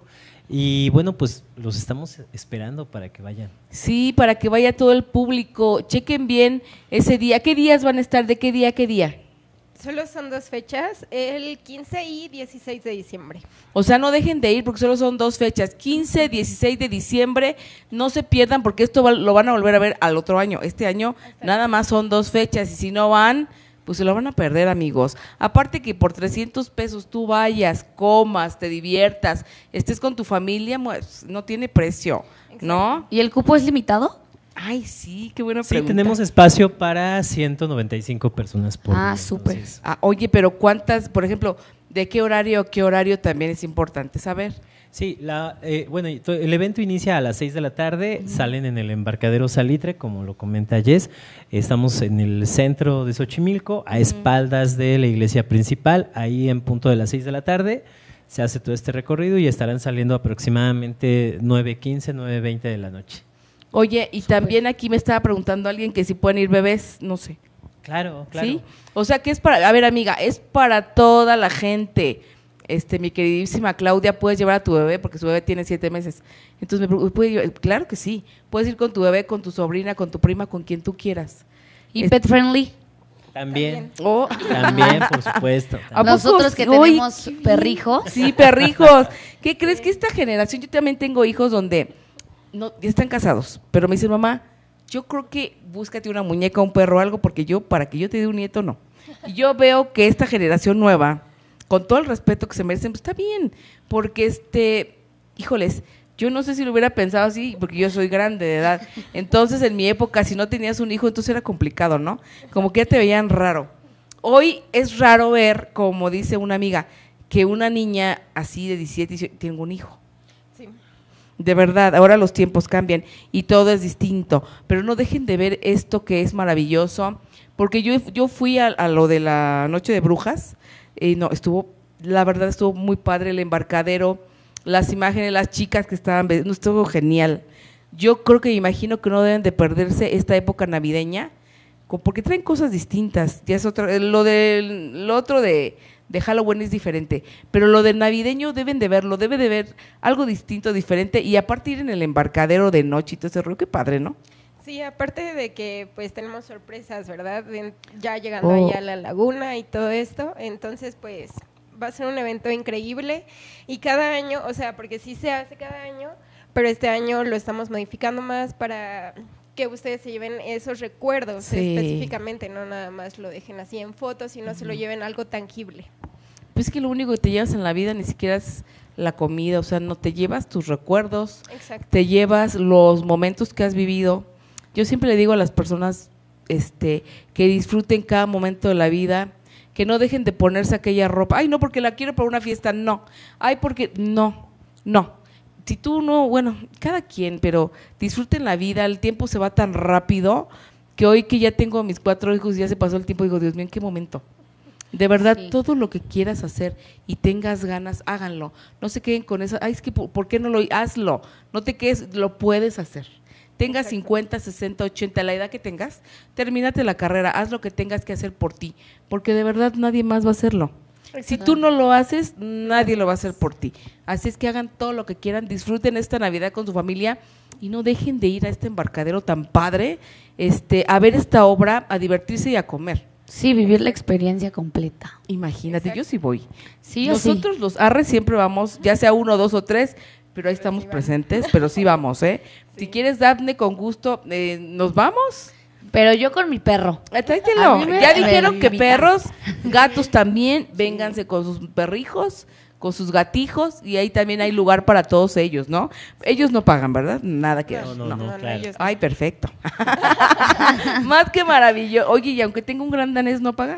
Y bueno, pues, los estamos esperando para que vayan. Sí, para que vaya todo el público, chequen bien ese día. ¿Qué días van a estar? ¿De qué día a qué día? Solo son dos fechas, el quince y dieciséis de diciembre. O sea, no dejen de ir porque solo son dos fechas, quince, dieciséis de diciembre, no se pierdan porque esto va- lo van a volver a ver al otro año. Este año nada más son dos fechas y si no van, pues se lo van a perder, amigos. Aparte que por trescientos pesos tú vayas, comas, te diviertas, estés con tu familia, pues, no tiene precio, ¿no? ¿Y el cupo es limitado? Ay, sí, qué buena Sí, pregunta. tenemos espacio para ciento noventa y cinco personas por Ah, día, súper. entonces- Ah, oye, pero ¿cuántas, por ejemplo, de qué horario a qué horario también es importante saber? Sí, la, eh, bueno, y to- el evento inicia a las seis de la tarde, salen en el embarcadero Salitre, como lo comenta Jess. Estamos en el centro de Xochimilco, a espaldas de la iglesia principal, ahí en punto de las seis de la tarde. Se hace todo este recorrido y estarán saliendo aproximadamente nueve quince, nueve veinte de la noche. Oye, y también aquí me estaba preguntando alguien que si pueden ir bebés, no sé. Claro, claro. ¿Sí? O sea, que es para, a ver, amiga, es para toda la gente. Este, mi queridísima Claudia, puedes llevar a tu bebé porque su bebé tiene siete meses. Entonces, me pregunto, ¿puede llevar? Claro que sí. Puedes ir con tu bebé, con tu sobrina, con tu prima, con quien tú quieras. ¿Y Es- pet friendly? También, Oh. también, por supuesto. ¿A poco Nosotros que sí? Uy, tenemos perrijos. Sí, perrijos. ¿Qué crees que esta generación? Yo también tengo hijos donde no ya están casados, pero me dicen, mamá, yo creo que búscate una muñeca, un perro, algo, porque yo, para que yo te dé un nieto, no. Y yo veo que esta generación nueva, con todo el respeto que se merecen, pues está bien, porque este, híjoles, yo no sé si lo hubiera pensado así, porque yo soy grande de edad. Entonces, en mi época, si no tenías un hijo, entonces era complicado, ¿no? Como que ya te veían raro. Hoy es raro ver, como dice una amiga, que una niña así de diecisiete, dieciocho, tiene un hijo. Sí. De verdad, ahora los tiempos cambian y todo es distinto, pero no dejen de ver esto que es maravilloso, porque yo, yo fui a, a lo de la Noche de Brujas, y no, estuvo, la verdad estuvo muy padre el embarcadero, las imágenes, las chicas que estaban, ve- no, estuvo genial. Yo creo que me imagino que no deben de perderse esta época navideña, co- porque traen cosas distintas, ya es otro, eh, lo del lo otro de, de Halloween es diferente, pero lo del navideño deben de verlo, debe de ver algo distinto, diferente, y aparte ir en el embarcadero de noche y todo ese rollo, qué padre, ¿no? Sí, aparte de que pues tenemos sorpresas, ¿verdad? En- ya llegando Oh. allá a la laguna y todo esto, entonces pues va a ser un evento increíble y cada año, o sea, porque sí se hace cada año, pero este año lo estamos modificando más para que ustedes se lleven esos recuerdos Sí. específicamente, no nada más lo dejen así en fotos, sino se lo lleven algo tangible. Pues es que lo único que te llevas en la vida ni siquiera es la comida, o sea, no te llevas tus recuerdos, Exacto. te llevas los momentos que has vivido. Yo siempre le digo a las personas este, que disfruten cada momento de la vida, que no dejen de ponerse aquella ropa. Ay, no, porque la quiero para una fiesta, no. Ay, porque no, no. Si tú no, bueno, cada quien, pero disfruten la vida, el tiempo se va tan rápido que hoy que ya tengo a mis cuatro hijos y ya se pasó el tiempo, digo, Dios mío, ¿en qué momento? De verdad, Sí. todo lo que quieras hacer y tengas ganas, háganlo. No se queden con eso, ay, es que, ¿por por qué no lo hazlo? No te quedes, lo puedes hacer. Tengas Exacto. cincuenta, sesenta, ochenta, la edad que tengas, termínate la carrera, haz lo que tengas que hacer por ti, porque de verdad nadie más va a hacerlo. Si tú no lo haces, nadie lo va a hacer por ti. Así es que hagan todo lo que quieran, disfruten esta Navidad con su familia y no dejen de ir a este embarcadero tan padre, este, a ver esta obra, a divertirse y a comer. Sí, vivir la experiencia completa. Imagínate, Exacto. yo sí voy. Sí, yo sí. Nosotros los arres siempre vamos, ya sea uno, dos o tres, pero ahí estamos sí van. presentes, pero sí vamos, ¿eh? Si quieres, Daphne, con gusto, eh, ¿nos vamos? Pero yo con mi perro. Eh, tráetelo. A mí me- Ya me dijeron que invitan. perros, gatos también, vénganse con sus perrijos, con sus gatijos, y ahí también hay lugar para todos ellos, ¿no? Ellos no pagan, ¿verdad? Nada que ver. No, no, no, claro. ellos no. Ay, perfecto. Más que maravilloso. Oye, y aunque tenga un gran danés, ¿no paga?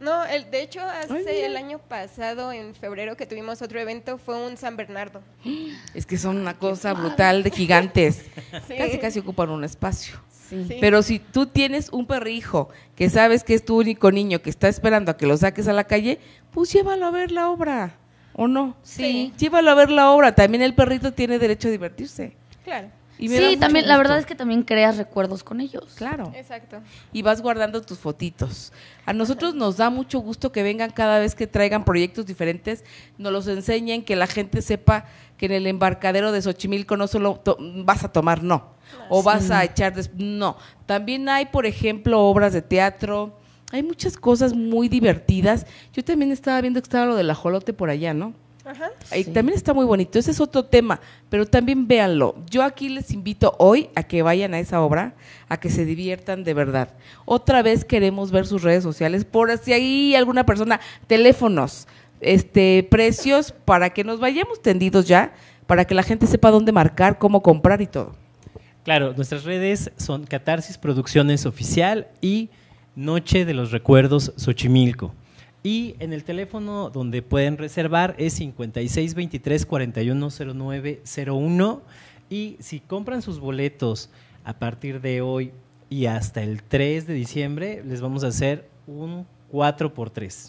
No, el, de hecho, hace Ay, mira. el año pasado, en febrero, que tuvimos otro evento, fue un San Bernardo. Es que son una cosa brutal de gigantes. Sí. Casi, casi ocupan un espacio. Sí. Sí. Pero si tú tienes un perrijo que sabes que es tu único niño que está esperando a que lo saques a la calle, pues llévalo a ver la obra, ¿o no? Sí. Llévalo a ver la obra. También el perrito tiene derecho a divertirse. Claro, Y me da Sí, mucho también, la gusto. verdad es que también creas recuerdos con ellos. Claro. exacto. Y vas guardando tus fotitos. A nosotros nos da mucho gusto que vengan cada vez que traigan proyectos diferentes, nos los enseñen, que la gente sepa que en el embarcadero de Xochimilco no solo to- vas a tomar, no, o vas a echar, des- no. También hay, por ejemplo, obras de teatro, hay muchas cosas muy divertidas. Yo también estaba viendo que estaba lo del ajolote por allá, ¿no? Ajá. Ahí también está muy bonito, ese es otro tema, pero también véanlo. Yo aquí les invito hoy a que vayan a esa obra, a que se diviertan de verdad. Otra vez queremos ver sus redes sociales, por si hay alguna persona, teléfonos, este, precios, para que nos vayamos tendidos ya, para que la gente sepa dónde marcar, cómo comprar y todo. Claro, nuestras redes son Catarsis Producciones Oficial y Noche de los Recuerdos Xochimilco. Y en el teléfono donde pueden reservar es cincuenta y seis veintitrés cuarenta y uno cero nueve cero uno. Y si compran sus boletos a partir de hoy y hasta el tres de diciembre, les vamos a hacer un cuatro por tres.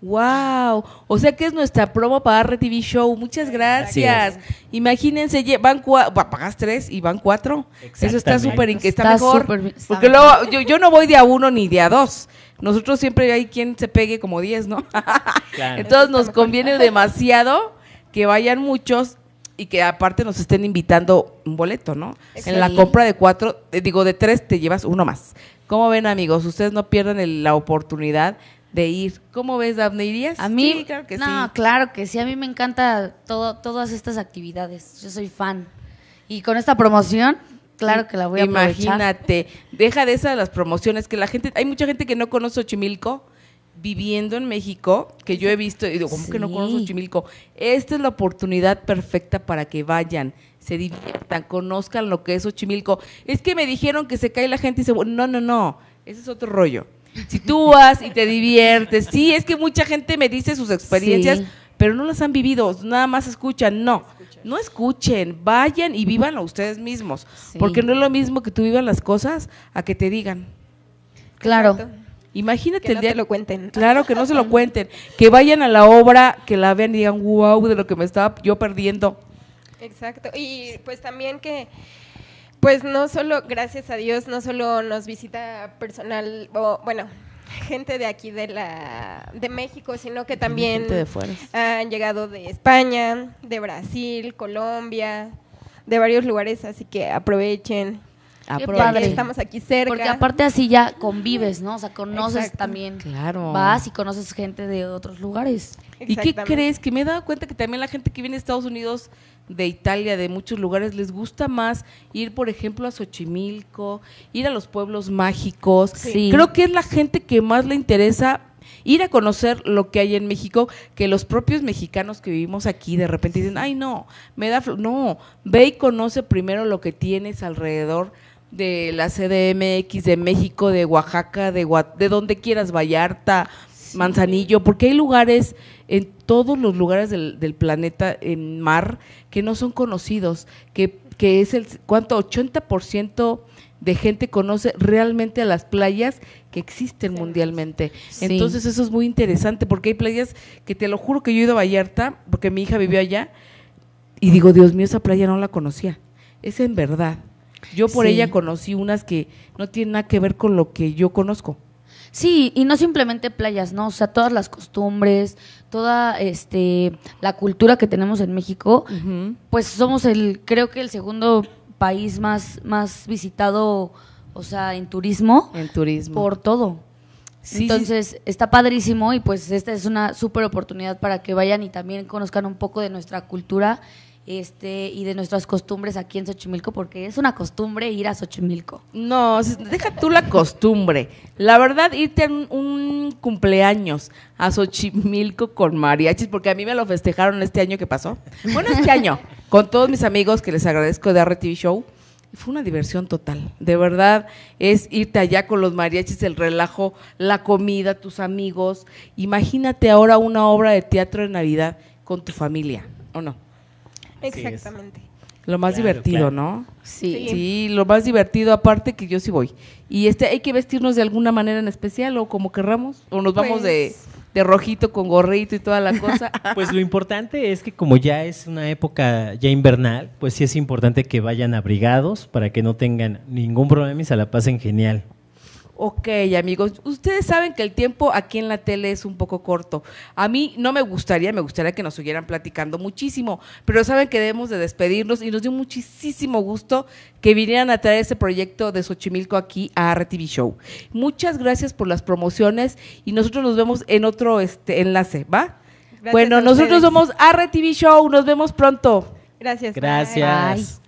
Wow, o sea que es nuestra promo para R T V Show. Muchas gracias. Imagínense, lle- van cua- va, pagas tres y van cuatro. Eso está Exactamente. súper, inc- está, Está mejor. súper bien, está Porque mejor. luego yo, yo no voy de a uno ni de a dos. Nosotros siempre hay quien se pegue como diez, ¿no? Claro. Entonces nos conviene demasiado que vayan muchos y que aparte nos estén invitando un boleto, ¿no? En la Sí. compra de cuatro, eh, digo de tres, te llevas uno más. ¿Cómo ven, amigos? Ustedes no pierdan el- la oportunidad de ir. ¿Cómo ves, Dafne? ¿Irías? A mí, Sí, claro que no, sí. claro que sí, a mí me encanta todo, todas estas actividades, yo soy fan. Y con esta promoción, claro que la voy a aprovechar. Imagínate, deja de esas las promociones que la gente, hay mucha gente que no conoce Xochimilco viviendo en México, que yo he visto y digo, ¿cómo que no Sí. conozco Xochimilco? Esta es la oportunidad perfecta para que vayan, se diviertan, conozcan lo que es Xochimilco. Es que me dijeron que se cae la gente y se... No, no, no, ese es otro rollo. Si tú vas y te diviertes, sí, es que mucha gente me dice sus experiencias, Sí. pero no las han vivido, nada más escuchan. No, no escuchen, vayan y vívanlo ustedes mismos, Sí. porque no es lo mismo que tú vivas las cosas a que te digan. Claro. Exacto. Imagínate Que el no día te lo cuenten. Claro, que no se lo cuenten, que vayan a la obra, que la vean y digan, wow, de lo que me estaba yo perdiendo. Exacto. Y pues también que, pues no solo, gracias a Dios, no solo nos visita personal, o bueno, gente de aquí de la de México, sino que también Gente de fuera. han llegado de España, de Brasil, Colombia, de varios lugares, así que aprovechen. Qué Ya padre. que estamos aquí cerca. Porque aparte así ya convives, ¿no? O sea, conoces Exacto. también. Claro. Vas y conoces gente de otros lugares. ¿Y qué Exactamente. crees? Que me he dado cuenta que también la gente que viene de Estados Unidos, de Italia, de muchos lugares, les gusta más ir, por ejemplo, a Xochimilco, ir a los pueblos mágicos. Sí. Creo que es la gente que más le interesa ir a conocer lo que hay en México, que los propios mexicanos que vivimos aquí de repente dicen, ay no, me da... fl-". No, ve y conoce primero lo que tienes alrededor de la C D M X, de México, de Oaxaca, de, Gua- de donde quieras, Vallarta, Manzanillo, porque hay lugares en todos los lugares del, del planeta en mar que no son conocidos, que, que es el, ¿cuánto? ochenta por ciento de gente conoce realmente a las playas que existen mundialmente. Sí. Entonces eso es muy interesante, porque hay playas que te lo juro que yo he ido a Vallarta, porque mi hija vivió allá, y digo, Dios mío, esa playa no la conocía. Es en verdad. Yo por Sí. ella conocí unas que no tienen nada que ver con lo que yo conozco. Sí, y no simplemente playas, ¿no? O sea, todas las costumbres, toda este la cultura que tenemos en México, Ujú. pues somos el, creo que el segundo país más, más visitado, o sea, en turismo, En turismo. por todo. Sí, Entonces, está padrísimo y pues esta es una súper oportunidad para que vayan y también conozcan un poco de nuestra cultura este y de nuestras costumbres aquí en Xochimilco, porque es una costumbre ir a Xochimilco. No, s- deja tú la costumbre. La verdad, irte a un, un cumpleaños a Xochimilco con mariachis, porque a mí me lo festejaron este año que pasó. Bueno, este año, con todos mis amigos que les agradezco de R T V Show, Fue una diversión total, de verdad, es irte allá con los mariachis, el relajo, la comida, tus amigos. Imagínate ahora una obra de teatro de Navidad con tu familia, ¿o no? Exactamente. Lo más Claro, divertido, claro. ¿no? Sí. Sí, lo más divertido, aparte que yo sí voy. Y este, ¿hay que vestirnos de alguna manera en especial o como querramos? ¿O nos vamos Pues- de, de rojito con gorrito y toda la cosa? Pues lo importante es que como ya es una época ya invernal, pues sí es importante que vayan abrigados para que no tengan ningún problema y se la pasen genial. Ok, amigos, ustedes saben que el tiempo aquí en la tele es un poco corto. A mí no me gustaría, me gustaría que nos siguieran platicando muchísimo, pero saben que debemos de despedirnos y nos dio muchísimo gusto que vinieran a traer ese proyecto de Xochimilco aquí a R T V Show. Muchas gracias por las promociones y nosotros nos vemos en otro este enlace, ¿va? Gracias bueno, a nosotros ustedes. somos R T V Show, nos vemos pronto. Gracias. bye. Gracias.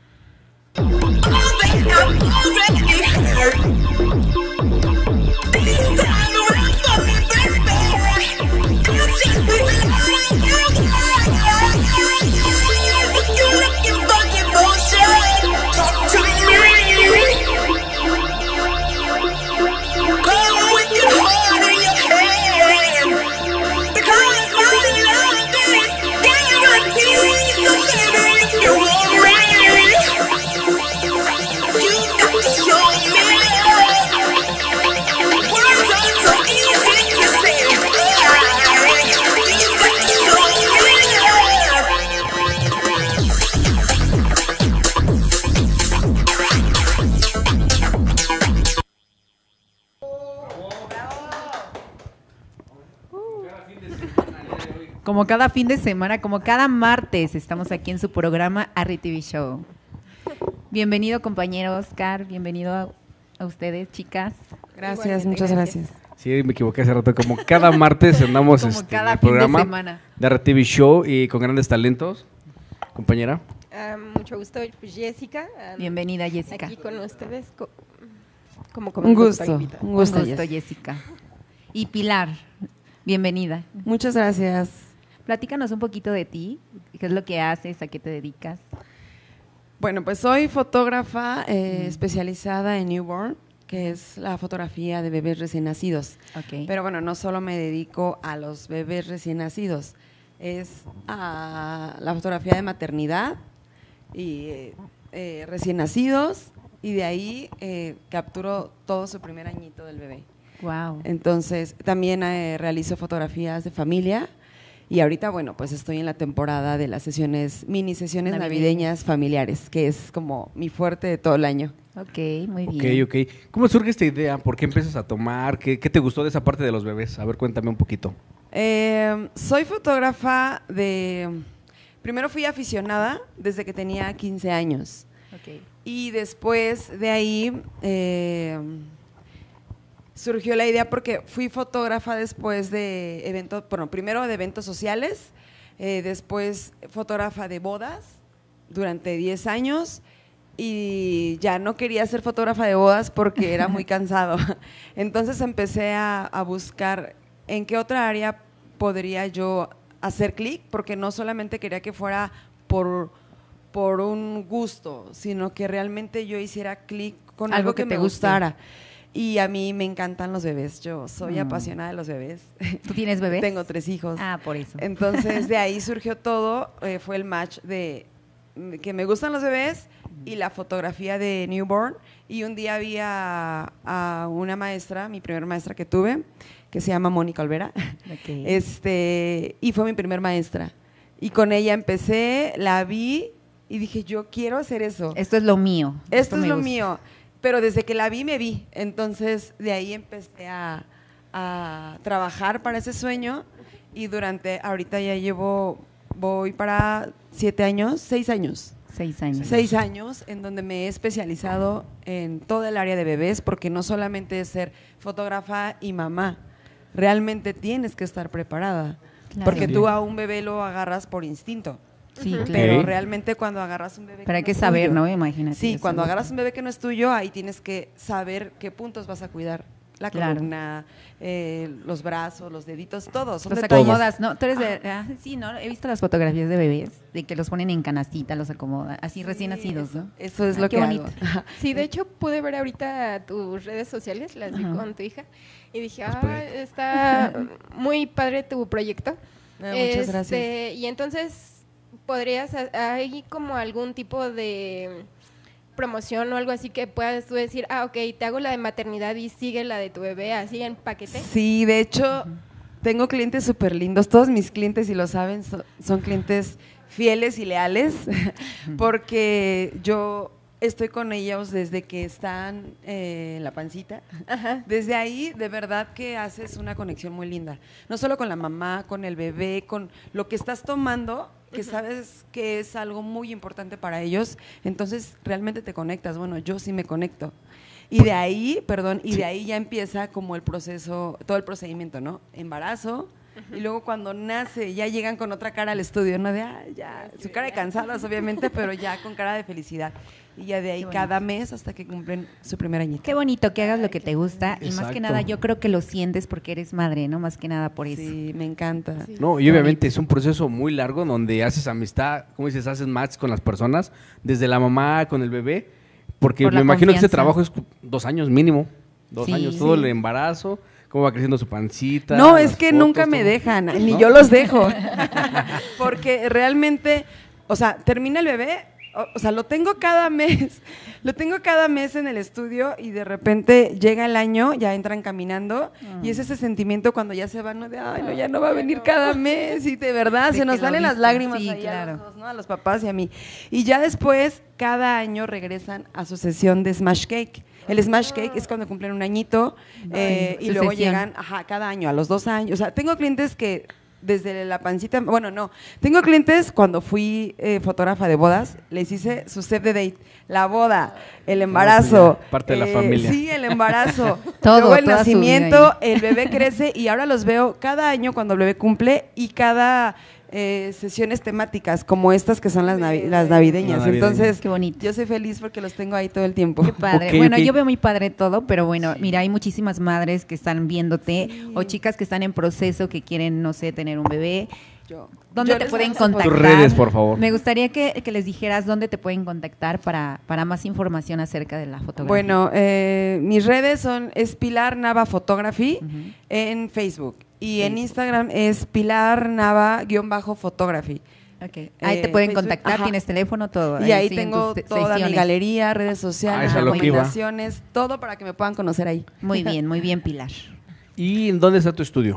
Como cada fin de semana, como cada martes, estamos aquí en su programa R T V Show. Bienvenido, compañero Oscar, bienvenido a, a ustedes, chicas. Gracias, Igualmente, muchas gracias. gracias. Sí, me equivoqué hace rato. Como cada martes andamos Como este, cada en el fin de programa semana. de R T V Show y con grandes talentos. Compañera. Ah, mucho gusto, pues, Jessica. ah, Bienvenida, Jessica. Aquí con ustedes. co- como Un conductora gusto, invitada. un gusto. Un gusto, Jess. Jessica. Y Pilar, bienvenida. Muchas gracias. Platícanos un poquito de ti, qué es lo que haces, a qué te dedicas. Bueno, pues soy fotógrafa eh, especializada en newborn, que es la fotografía de bebés recién nacidos. Ok. Pero bueno, no solo me dedico a los bebés recién nacidos, es a la fotografía de maternidad y eh, eh, recién nacidos, y de ahí eh, capturo todo su primer añito del bebé. Wow. Entonces, también eh, realizo fotografías de familia. Y ahorita, bueno, pues estoy en la temporada de las sesiones, mini sesiones Navideñas. navideñas familiares, que es como mi fuerte de todo el año. Ok, muy bien. Ok, ok. ¿Cómo surge esta idea? ¿Por qué empiezas a tomar? ¿Qué, qué te gustó de esa parte de los bebés? A ver, cuéntame un poquito. Eh, soy fotógrafa de... Primero fui aficionada desde que tenía quince años. Ok. Y después de ahí eh, surgió la idea porque fui fotógrafa después de eventos, bueno, primero de eventos sociales, eh, después fotógrafa de bodas durante diez años y ya no quería ser fotógrafa de bodas porque era muy cansado. Entonces empecé a, a buscar en qué otra área podría yo hacer clic, porque no solamente quería que fuera por, por un gusto, sino que realmente yo hiciera clic con algo, Algo que que, te me guste. gustara. Y a mí me encantan los bebés, yo soy Mm. apasionada de los bebés. ¿Tú tienes bebés? Tengo tres hijos. Ah, por eso. Entonces de ahí surgió todo, eh, fue el match de mm, que me gustan los bebés y la fotografía de newborn. Y un día vi a, a una maestra, mi primera maestra que tuve, que se llama Mónica Olvera, Ok. este, y fue mi primer maestra. Y con ella empecé, la vi y dije, yo quiero hacer eso. Esto es lo mío. Esto es me lo gusta. mío. Pero desde que la vi, me vi. Entonces, de ahí empecé a, a trabajar para ese sueño y durante, ahorita ya llevo, voy para siete años, seis años. Seis años. Seis años en donde me he especializado en todo el área de bebés, porque no solamente es ser fotógrafa y mamá, realmente tienes que estar preparada. Claro. Porque Sí. tú a un bebé lo agarras por instinto. Sí, claro. Pero Ok. realmente cuando agarras un bebé Pero hay no que es saber, tuyo, ¿no? Imagínate. Sí, eso. cuando agarras un bebé que no es tuyo, ahí tienes que saber qué puntos vas a cuidar. la Claro. columna, eh, los brazos, los deditos, todos. Son Los de todo. acomodas, ¿no? Tú eres de, ah, sí, ¿no? He visto las fotografías de bebés, de que los ponen en canastita, los acomodan, así recién nacidos, ¿no? Eso es Ah, lo qué que bonito. hago. Sí, de hecho pude ver ahorita tus redes sociales, las vi Ajá. con tu hija, y dije, Los ah, proyectos. está muy padre tu proyecto. Ah, muchas Este, gracias. Y entonces, ¿podrías, ha- hay como algún tipo de promoción o algo así que puedas tú decir, ah, ok, te hago la de maternidad y sigue la de tu bebé así en paquete? Sí, de hecho, tengo clientes súper lindos. Todos mis clientes, si lo saben, so- son clientes fieles y leales, porque yo estoy con ellos desde que están eh, en la pancita. Ajá. Desde ahí, de verdad que haces una conexión muy linda. No solo con la mamá, con el bebé, con lo que estás tomando, que sabes que es algo muy importante para ellos, entonces realmente te conectas. Bueno, yo sí me conecto. Y de ahí, perdón, y de ahí ya empieza como el proceso, todo el procedimiento, ¿no? Embarazo, y luego cuando nace ya llegan con otra cara al estudio, ¿no? De, ah, ya, su cara de cansadas obviamente, pero ya con cara de felicidad. Y ya de ahí Qué bonito. cada mes hasta que cumplen su primer añito. Qué bonito que hagas lo que te gusta y más Exacto. que nada yo creo que lo sientes porque eres madre, ¿no? Más que nada por eso. Sí, me encanta. No, y obviamente es un proceso muy largo donde haces amistad, como dices, haces match con las personas, desde la mamá con el bebé, porque Por me la imagino que este confianza. trabajo es dos años mínimo, dos Sí. años, todo Sí. el embarazo, cómo va creciendo su pancita. No, las es que fotos, nunca me todo. dejan, ni ¿No? yo los dejo. Porque realmente, o sea, termina el bebé, o, o sea, lo tengo cada mes, lo tengo cada mes en el estudio y de repente llega el año, ya entran caminando y es ese sentimiento cuando ya se van, ¿no? De, ay, no, ya no va a venir cada mes y de verdad De se nos que lo salen las viste. lágrimas Sí, ahí a claro. los dos, ¿no? A los papás y a mí. Y ya después, cada año regresan a su sesión de Smash Cake. El Smash Cake es cuando cumplen un añito eh, Sí, y su luego sesión. llegan, ajá, cada año, a los dos años. O sea, tengo clientes que desde la pancita, bueno, no, tengo clientes cuando fui eh, fotógrafa de bodas, les hice su save the date, la boda, el embarazo. pues ya, parte de la eh, familia. Sí, el embarazo. Todo, luego el toda su vida nacimiento, el bebé crece y ahora los veo cada año cuando el bebé cumple y cada eh, sesiones temáticas como estas que son las, navi- las navideñas. Las navideñas. Entonces, Qué bonito. yo soy feliz porque los tengo ahí todo el tiempo. Qué padre. Ok, bueno, ok. yo veo muy padre todo, pero bueno, mira, hay muchísimas madres que están viéndote o chicas que están en proceso que quieren, no sé, tener un bebé. Yo- ¿Dónde yo te les pueden vamos a poner- contactar? Tus redes, por favor. Me gustaría que, que les dijeras dónde te pueden contactar para, para más información acerca de la fotografía. Bueno, eh, mis redes son es Pilar Nava Photography Ujú. en Facebook y en Facebook. Instagram es Pilar Nava-Photography. Ok. Ahí te eh, pueden Facebook, contactar, ajá. tienes teléfono, todo. Y ahí siguen tengo tus toda mi sesiones. galería, redes Ah, sociales, eso es lo que iba. recomendaciones, todo para que me puedan conocer ahí. Muy bien, muy bien, Pilar. ¿Y en dónde está tu estudio?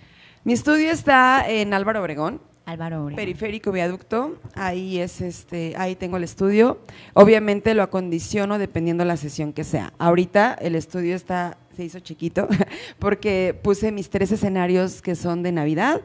Mi estudio está en Álvaro Obregón, Álvaro Obregón. Periférico Viaducto, ahí es este, ahí tengo el estudio. Obviamente lo acondiciono dependiendo la sesión que sea. Ahorita el estudio está, se hizo chiquito, porque puse mis tres escenarios que son de Navidad.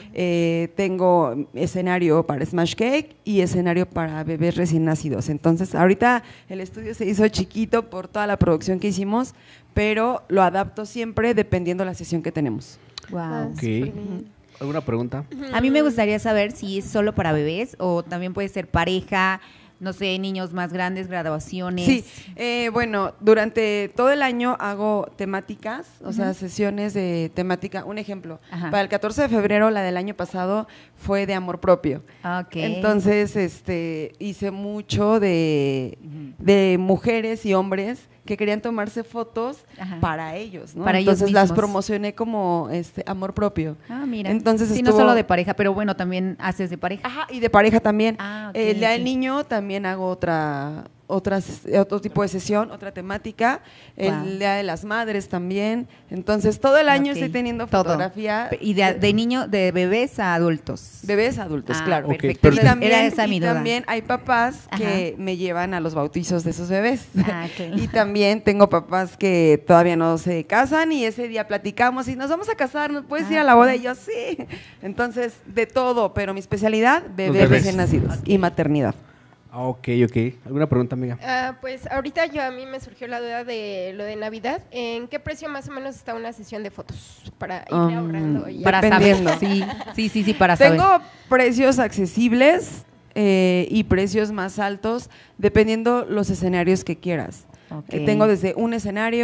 Eh, tengo escenario para Smash Cake y escenario para bebés recién nacidos. Entonces, ahorita el estudio se hizo chiquito por toda la producción que hicimos, pero lo adapto siempre dependiendo la sesión que tenemos. Wow. Ok. ¿Alguna pregunta? A mí me gustaría saber si es solo para bebés o también puede ser pareja, no sé, niños más grandes, graduaciones. Sí, eh, bueno, durante todo el año hago temáticas, o sea, sesiones de temática. Un ejemplo, Ajá. para el catorce de febrero, la del año pasado, fue de amor propio. Ok. Entonces, este, hice mucho de, de mujeres y hombres que querían tomarse fotos Ajá. para ellos, ¿no? Para ellos Entonces las mismos. promocioné como este amor propio. Ah, mira. Entonces sí, no estuvo- solo de pareja, pero bueno, también haces de pareja. Ajá, y de pareja también. Ah, ok, El día del ok. niño también hago otra, otras, otro tipo de sesión, otra temática. El Wow. día de las madres también. Entonces, todo el año Ok, estoy teniendo todo. fotografía. Y de, de niño, de bebés a adultos. Bebés adultos, Ah, claro. perfecto. pero- Y Era también, esa mi y duda. también hay papás que me llevan a los bautizos de sus bebés. Ah, ok. Y también tengo papás que todavía no se casan y ese día platicamos y nos vamos a casar, ¿no puedes Ah, ir a la boda? ok. Y yo, sí. Entonces, de todo, pero mi especialidad, bebés, bebés. recién nacidos y maternidad. Ah, ok, ok. ¿Alguna pregunta, amiga? Ah, pues ahorita yo a mí me surgió la duda de lo de Navidad. ¿En qué precio más o menos está una sesión de fotos para ir Um, ahorrando? Y Para Dependiendo. saber. Sí, sí, sí, sí, para saber. Tengo precios accesibles eh, y precios más altos dependiendo los escenarios que quieras. Ok. Eh, tengo desde un escenario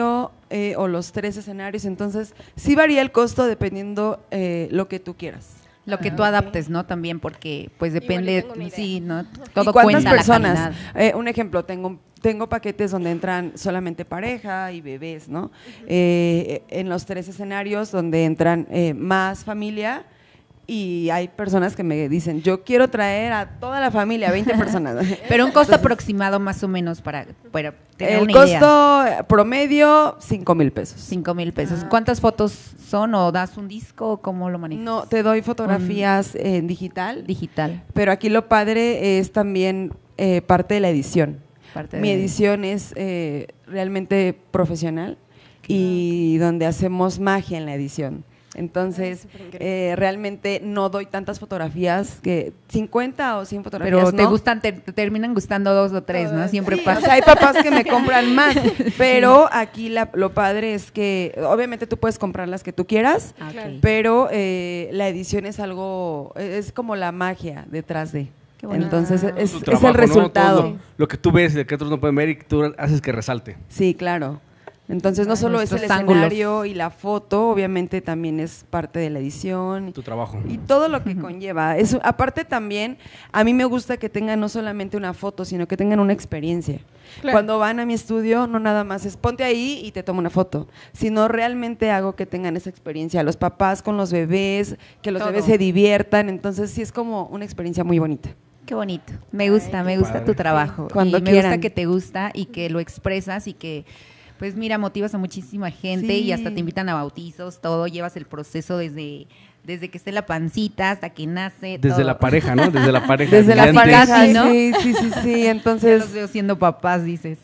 eh, o los tres escenarios, entonces sí varía el costo dependiendo eh, lo que tú quieras. Lo que tú adaptes, ¿no? También porque pues depende, sí, ¿no? Todo ¿Y cuántas cuenta personas? la calidad. Eh, un ejemplo, tengo tengo paquetes donde entran solamente pareja y bebés, ¿no? Uh-huh. eh, en los tres escenarios donde entran eh, más familia. Y hay personas que me dicen, yo quiero traer a toda la familia, veinte personas. Pero un costo Entonces, aproximado más o menos para, para tener el una costo idea. promedio, cinco mil pesos. Cinco mil pesos. Ah. ¿Cuántas fotos son o das un disco o cómo lo manejas? No, te doy fotografías un... en digital. Digital. Pero aquí lo padre es también eh, parte de la edición. Parte Mi de... edición es eh, realmente profesional y donde hacemos magia en la edición. Entonces, eh, realmente no doy tantas fotografías, que cincuenta o cien fotografías. Pero te no. gustan, te, te terminan gustando dos o tres, ¿no? Siempre sí, pasa. O sea, hay papás que me compran más, pero aquí la, lo padre es que, obviamente tú puedes comprar las que tú quieras, okay. pero eh, la edición es algo, es como la magia detrás de. Qué bueno. Entonces, ah. es, trabajo, es el resultado. ¿no? Lo, lo que tú ves y lo que otros no pueden ver y que tú haces que resalte. Sí, claro. Entonces, no solo es el escenario y la foto, obviamente también es parte de la edición. Tu trabajo. Y todo lo que uh-huh. conlleva. Es, aparte también, a mí me gusta que tengan no solamente una foto, sino que tengan una experiencia. Claro. Cuando van a mi estudio, no nada más es ponte ahí y te tomo una foto, sino realmente hago que tengan esa experiencia. Los papás con los bebés, que los todo. bebés se diviertan. Entonces, sí es como una experiencia muy bonita. Qué bonito. Me gusta, Ay, me gusta padre. tu trabajo. Cuando y me quieran. gusta que te gusta y que lo expresas y que... Pues mira, motivas a muchísima gente sí. y hasta te invitan a bautizos, todo, llevas el proceso desde, desde que esté la pancita hasta que nace. Desde todo. la pareja, ¿no? Desde la pareja. Desde la pareja, ¿no? Sí, sí, sí, sí, entonces. Ya los veo siendo papás, dices.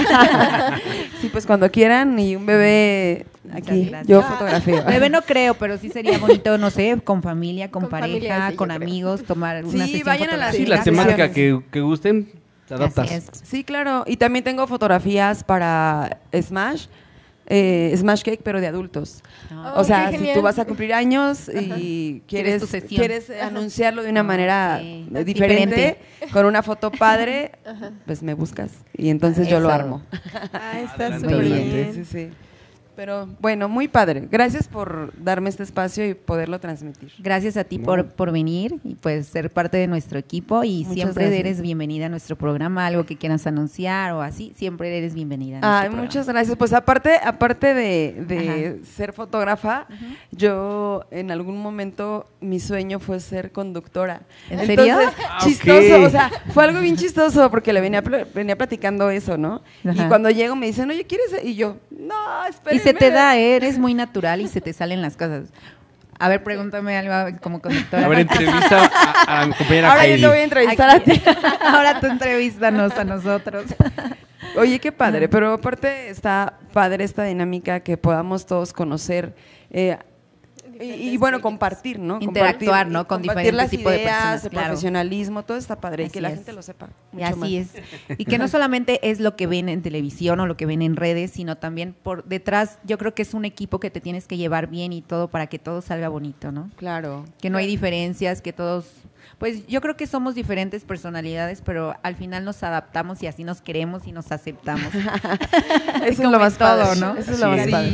Sí, pues cuando quieran y un bebé aquí, yo fotografío. Bebé no creo, pero sí sería bonito, no sé, con familia, con, con pareja, familia, sí, con amigos, tomar una sí, sesión vayan a la Sí, la temática que, que gusten. Te adaptas. Sí, claro. Y también tengo fotografías para Smash, eh, Smash Cake, pero de adultos. Oh, o sea, si tú vas a cumplir años y quieres, quieres anunciarlo de una manera okay. diferente, diferente, con una foto padre, Ajá. pues me buscas y entonces Eso. yo lo armo. Ah, está súper bien. Sí, sí. Pero bueno, muy padre. Gracias por darme este espacio y poderlo transmitir. Gracias a ti no. por, por venir y pues ser parte de nuestro equipo y muchas siempre gracias. eres bienvenida a nuestro programa, algo que quieras anunciar o así, siempre eres bienvenida. A Ay, muchas gracias. Pues aparte, aparte de, de ser fotógrafa, uh-huh. yo en algún momento mi sueño fue ser conductora. ¿En Entonces, serio? Ah, chistoso, okay. o sea, fue algo bien chistoso porque le venía, venía platicando eso, ¿no? Ajá. Y cuando llego me dicen, oye, ¿quieres? Y yo, no, espérame. Se te da, eres muy natural y se te salen las cosas. A ver, pregúntame algo como conductora. A ver, entrevista a, a mi compañera Ahora Heidi. yo te voy a entrevistar Aquí. a ti. Ahora tú entrevístanos a nosotros. Oye, qué padre, pero aparte está padre esta dinámica que podamos todos conocer eh, y, y bueno, compartir, ¿no? Interactuar, compartir, ¿no? Con compartir diferentes tipos de personas, el claro. profesionalismo, todo está padre, así y que la es. gente lo sepa mucho y así más. es. Y que no solamente es lo que ven en televisión o lo que ven en redes, sino también por detrás, yo creo que es un equipo que te tienes que llevar bien y todo para que todo salga bonito, ¿no? Claro. Que no claro. hay diferencias, que todos... Pues yo creo que somos diferentes personalidades, pero al final nos adaptamos y así nos queremos y nos aceptamos. Eso es lo más todo, padre, ¿no? Eso es lo sí. más padre.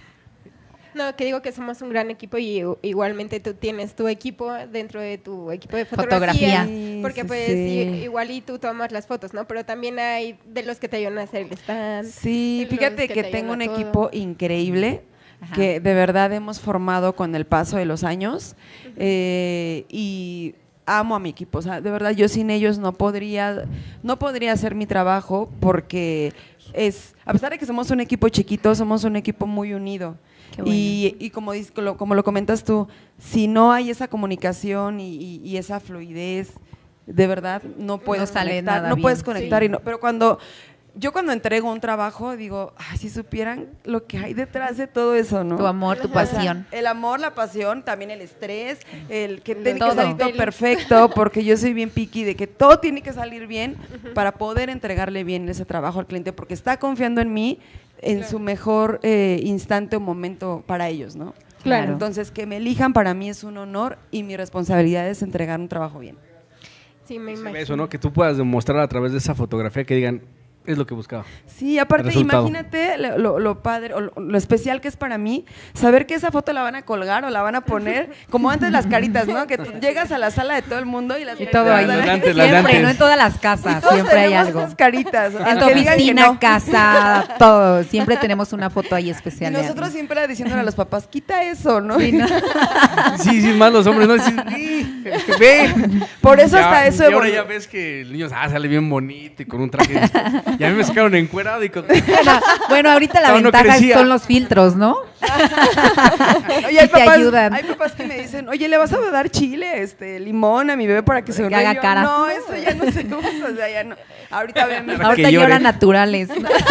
No, que digo que somos un gran equipo y igualmente tú tienes tu equipo dentro de tu equipo de fotografía. fotografía. Sí, porque pues sí. igual y tú tomas las fotos, ¿no? Pero también hay de los que te ayudan a hacer el stand. Sí, fíjate que, que tengo un todo. equipo increíble. Ajá. Que de verdad hemos formado con el paso de los años uh-huh. eh, y amo a mi equipo, o sea, de verdad yo sin ellos no podría no podría hacer mi trabajo porque es, a pesar de que somos un equipo chiquito, somos un equipo muy unido. Bueno. Y, y como, como lo comentas tú, si no hay esa comunicación y, y, y esa fluidez, de verdad no puedes no sale conectar, nada no bien. puedes conectar. Sí. Y no, pero cuando yo cuando entrego un trabajo digo, ay, si supieran lo que hay detrás de todo eso, ¿no? Tu amor, tu pasión. O sea, el amor, la pasión, también el estrés, el que Todo. tiene que salir todo perfecto, porque yo soy bien picky de que todo tiene que salir bien para poder entregarle bien ese trabajo al cliente, porque está confiando en mí en claro. su mejor eh, instante o momento para ellos, ¿no? Claro. Entonces, que me elijan para mí es un honor y mi responsabilidad es entregar un trabajo bien. Sí, me imagino. Eso, ¿no? Que tú puedas demostrar a través de esa fotografía que digan, Es lo que buscaba. Sí, aparte, El resultado. imagínate lo, lo- lo padre, o lo, lo especial que es para mí, saber que esa foto la van a colgar o la van a poner, como antes las caritas, ¿no? Que tú llegas a la sala de todo el mundo y las Y caritas todo ahí. están Las de antes, las de Siempre, antes. no en todas las Y casas, todos siempre hay tenemos algo. esas caritas. En tu aunque digan que oficina, no. casa, todo. Siempre tenemos una foto ahí Y especial. de nosotros algo. siempre diciéndole a los papás, quita eso, ¿no? Sí, ¿no? Sí, sí, más los hombres, ¿no? Dicen, "Sí, ve". Por eso Ya- hasta eso Y ahora evolu- ya ves que el niño ah, sale bien bonito y con un traje. Y a mí me sacaron encuerado y con... Bueno, bueno, ahorita la No, no ventaja crecía. son los filtros, ¿no? Oye, hay Sí te papás, ayudan. hay papás que me dicen, oye, ¿le vas a dar chile, este, limón a mi bebé para que se Que haga ríe?" Yo, cara. No, eso ya no se usa, o sea, ya no. Ahorita ven, Ahorita que llore. lloran naturales.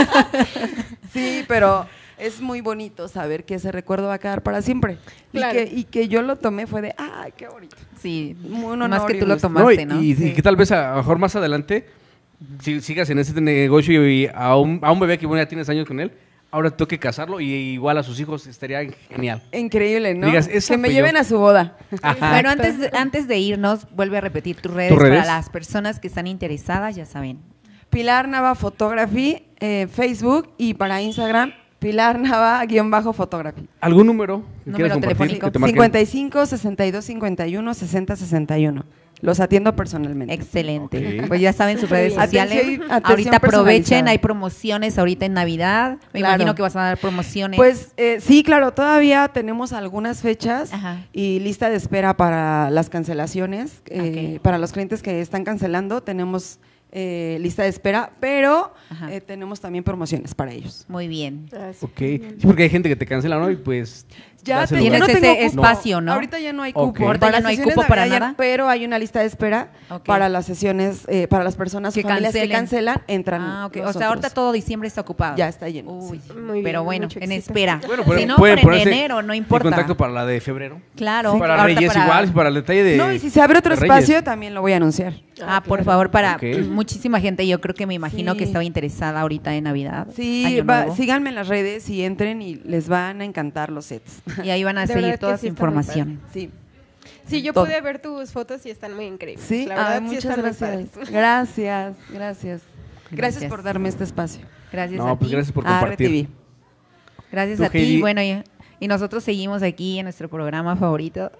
sí, pero es muy bonito saber que ese recuerdo va a quedar para siempre. Claro. Y, que, y que yo lo tomé fue de, ay, qué bonito. Sí, Un más honor que y tú lo gusto. tomaste, No, ¿no? y, y- y que tal vez a lo mejor más adelante si, sigas en ese negocio y a un, a un bebé que bueno, ya tienes años con él, ahora te toque casarlo y igual a sus hijos estaría genial. Increíble, ¿no? Digas, esa que me fui lleven yo. a su boda. Ajá. Bueno, antes de, antes de irnos, vuelve a repetir tus redes, ¿Tus redes? para las personas que están interesadas, ya saben. Pilar Nava Photography, eh, Facebook, y para Instagram, Pilar Nava-Photography. ¿Algún número que Número quieras compartir? telefónico. Que te marquen? cincuenta y cinco, sesenta y dos, cincuenta y uno, sesenta, sesenta y uno. Los atiendo personalmente. Excelente. Ok. Pues ya saben sus redes Atención- sociales. atención ahorita aprovechen, personalizada. hay promociones ahorita en Navidad. Me Claro. imagino que vas a dar promociones. Pues eh, sí, claro, todavía tenemos algunas fechas Ajá. y lista de espera para las cancelaciones. eh, Ok. Para los clientes que están cancelando, tenemos eh, lista de espera, pero Ajá. eh, tenemos también promociones para ellos. Muy bien. Ah, sí. Ok. Sí, porque hay gente que te cancela, ¿no? Y pues... Ya das el tengo- lugar. Tienes no ese tengo cupo. espacio, ¿no? Ahorita ya no hay Ok. cupo. Ahorita ya Para no hay sesiones cupo para navideñas, nada. pero hay una lista de espera Ok. para las sesiones, eh, para las personas Que o familias cancelen. que cancelan, entran. Ah, ok. O nosotros. sea, ahorita todo diciembre está ocupado. Ya está lleno. Uy, sí. Muy bien, pero bueno, mucho en éxito. espera. Bueno, si pueden, no, pueden por en ponerse enero, no en importa. contacto para la de febrero. Claro. Para ahorita Reyes para- igual, para el detalle de... No, y si se abre otro de Reyes. espacio, también lo voy a anunciar. Ah, por favor, para Ok. muchísima gente, yo creo que me imagino Sí. que estaba interesada ahorita en Navidad. Sí, Año va- Nuevo. síganme en las redes y entren y les van a encantar los sets. Y ahí van a De seguir verdad que toda sí su está muy información. Sí. Sí, yo Todo. pude ver tus fotos y están muy increíbles. Sí, la ay, verdad, sí muchas están muy gracias. padres. Gracias, gracias. Gracias Gracias. por darme este espacio. Gracias No, a pues ti. gracias por A compartir. R T V. Gracias Tú, a ti. Heidi. Bueno, y, y nosotros seguimos aquí en nuestro programa favorito.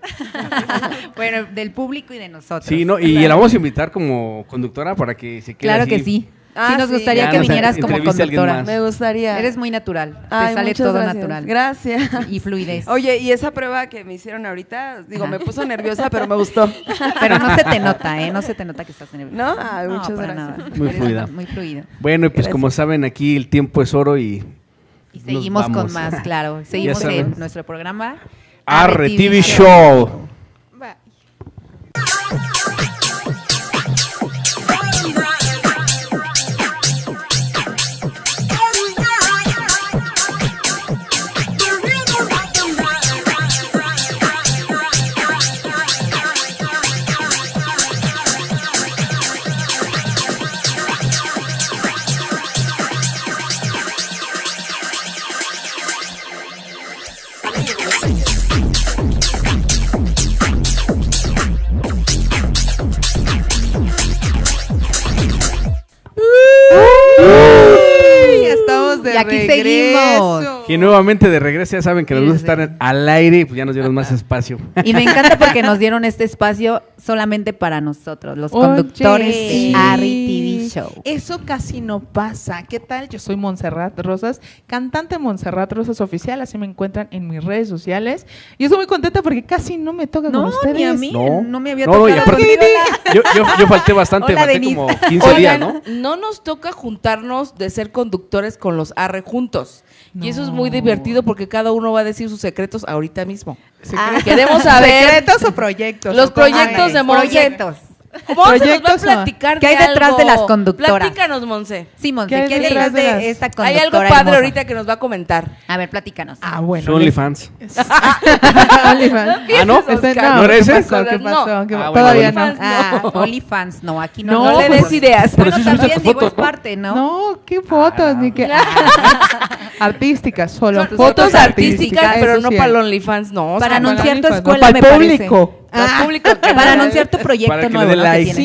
bueno, del público y de nosotros. Sí, no, y la vamos a invitar como conductora para que se quede Claro así. que sí. Ah, sí, nos sí. gustaría Ya que nos vinieras como entreviste a alguien conductora. más. Me gustaría. Eres muy natural. Ay, te sale muchas todo gracias. natural. Gracias. Y fluidez. Oye, y esa prueba que me hicieron ahorita, digo, Ajá. me puso nerviosa, pero me gustó. Pero no se te nota, ¿eh? No se te nota que estás nerviosa. ¿No? Ay, muchas para gracias. nada. Muy Eres fluida. Muy fluida. Bueno, y pues Gracias. como saben, aquí el tiempo es oro y... Y nos seguimos con vamos. más, claro. Seguimos saben. en nuestro programa. Arre T V Show. Show. Bye. Uy, ya estamos de Y aquí regreso. seguimos. Que nuevamente de regreso ya saben que nos Sí, gusta sí. estar en- al aire y pues ya nos dieron más espacio. Y me encanta porque nos dieron este espacio solamente para nosotros, los conductores Oye, de Arri T V Show. Eso casi no pasa. ¿Qué tal? Yo soy Montserrat Rosas, cantante Montserrat Rosas Oficial, así me encuentran en mis redes sociales. Y estoy muy contenta porque casi no me toca con No, ustedes. ni a mí, no, No. me había No, y tocado. aparte- Yo, yo, yo falté bastante, Hola, falté Denise. como quince días, ¿no? no nos toca juntarnos de ser conductores con los Arre juntos. Y eso es muy No. divertido porque cada uno va a decir sus secretos ahorita mismo. Ah. Queremos saber ¿Secretos o proyectos? los ¿O cómo? proyectos Ay, de Monse. proyectos. Monse nos va a ¿Proyectos o- platicar ¿Qué hay de detrás algo. de las conductoras? Platícanos, Monse. Sí, Monse, ¿Qué hay ¿qué hay detrás detrás de de las- esta Hay conductora algo padre hermosa? ahorita que nos va a comentar. A ver, platícanos. Ah, bueno. Su OnlyFans. OnlyFans. Ah, ¿no? Este, Oscar. no, ¿No era ¿qué ese? pasó? ¿Qué No. pasó? ¿Qué- Ah, bueno, Todavía OnlyFans. no. Ah, No. OnlyFans, no, aquí no. No, no le pues, des ideas. Pero Bueno, sí subiste también tu digo, foto, es ¿no? parte, ¿no? No, qué fotos, ni qué. Artísticas, solo. Son fotos artísticas, pero eso no sí para hay. el OnlyFans, no. Para Oscar, anunciar tu OnlyFans, no, escuela, para me el parece. público. para el público que Para no- anunciar tu proyecto Para que le nuevo, dé ¿no? que like. tienes. Sí,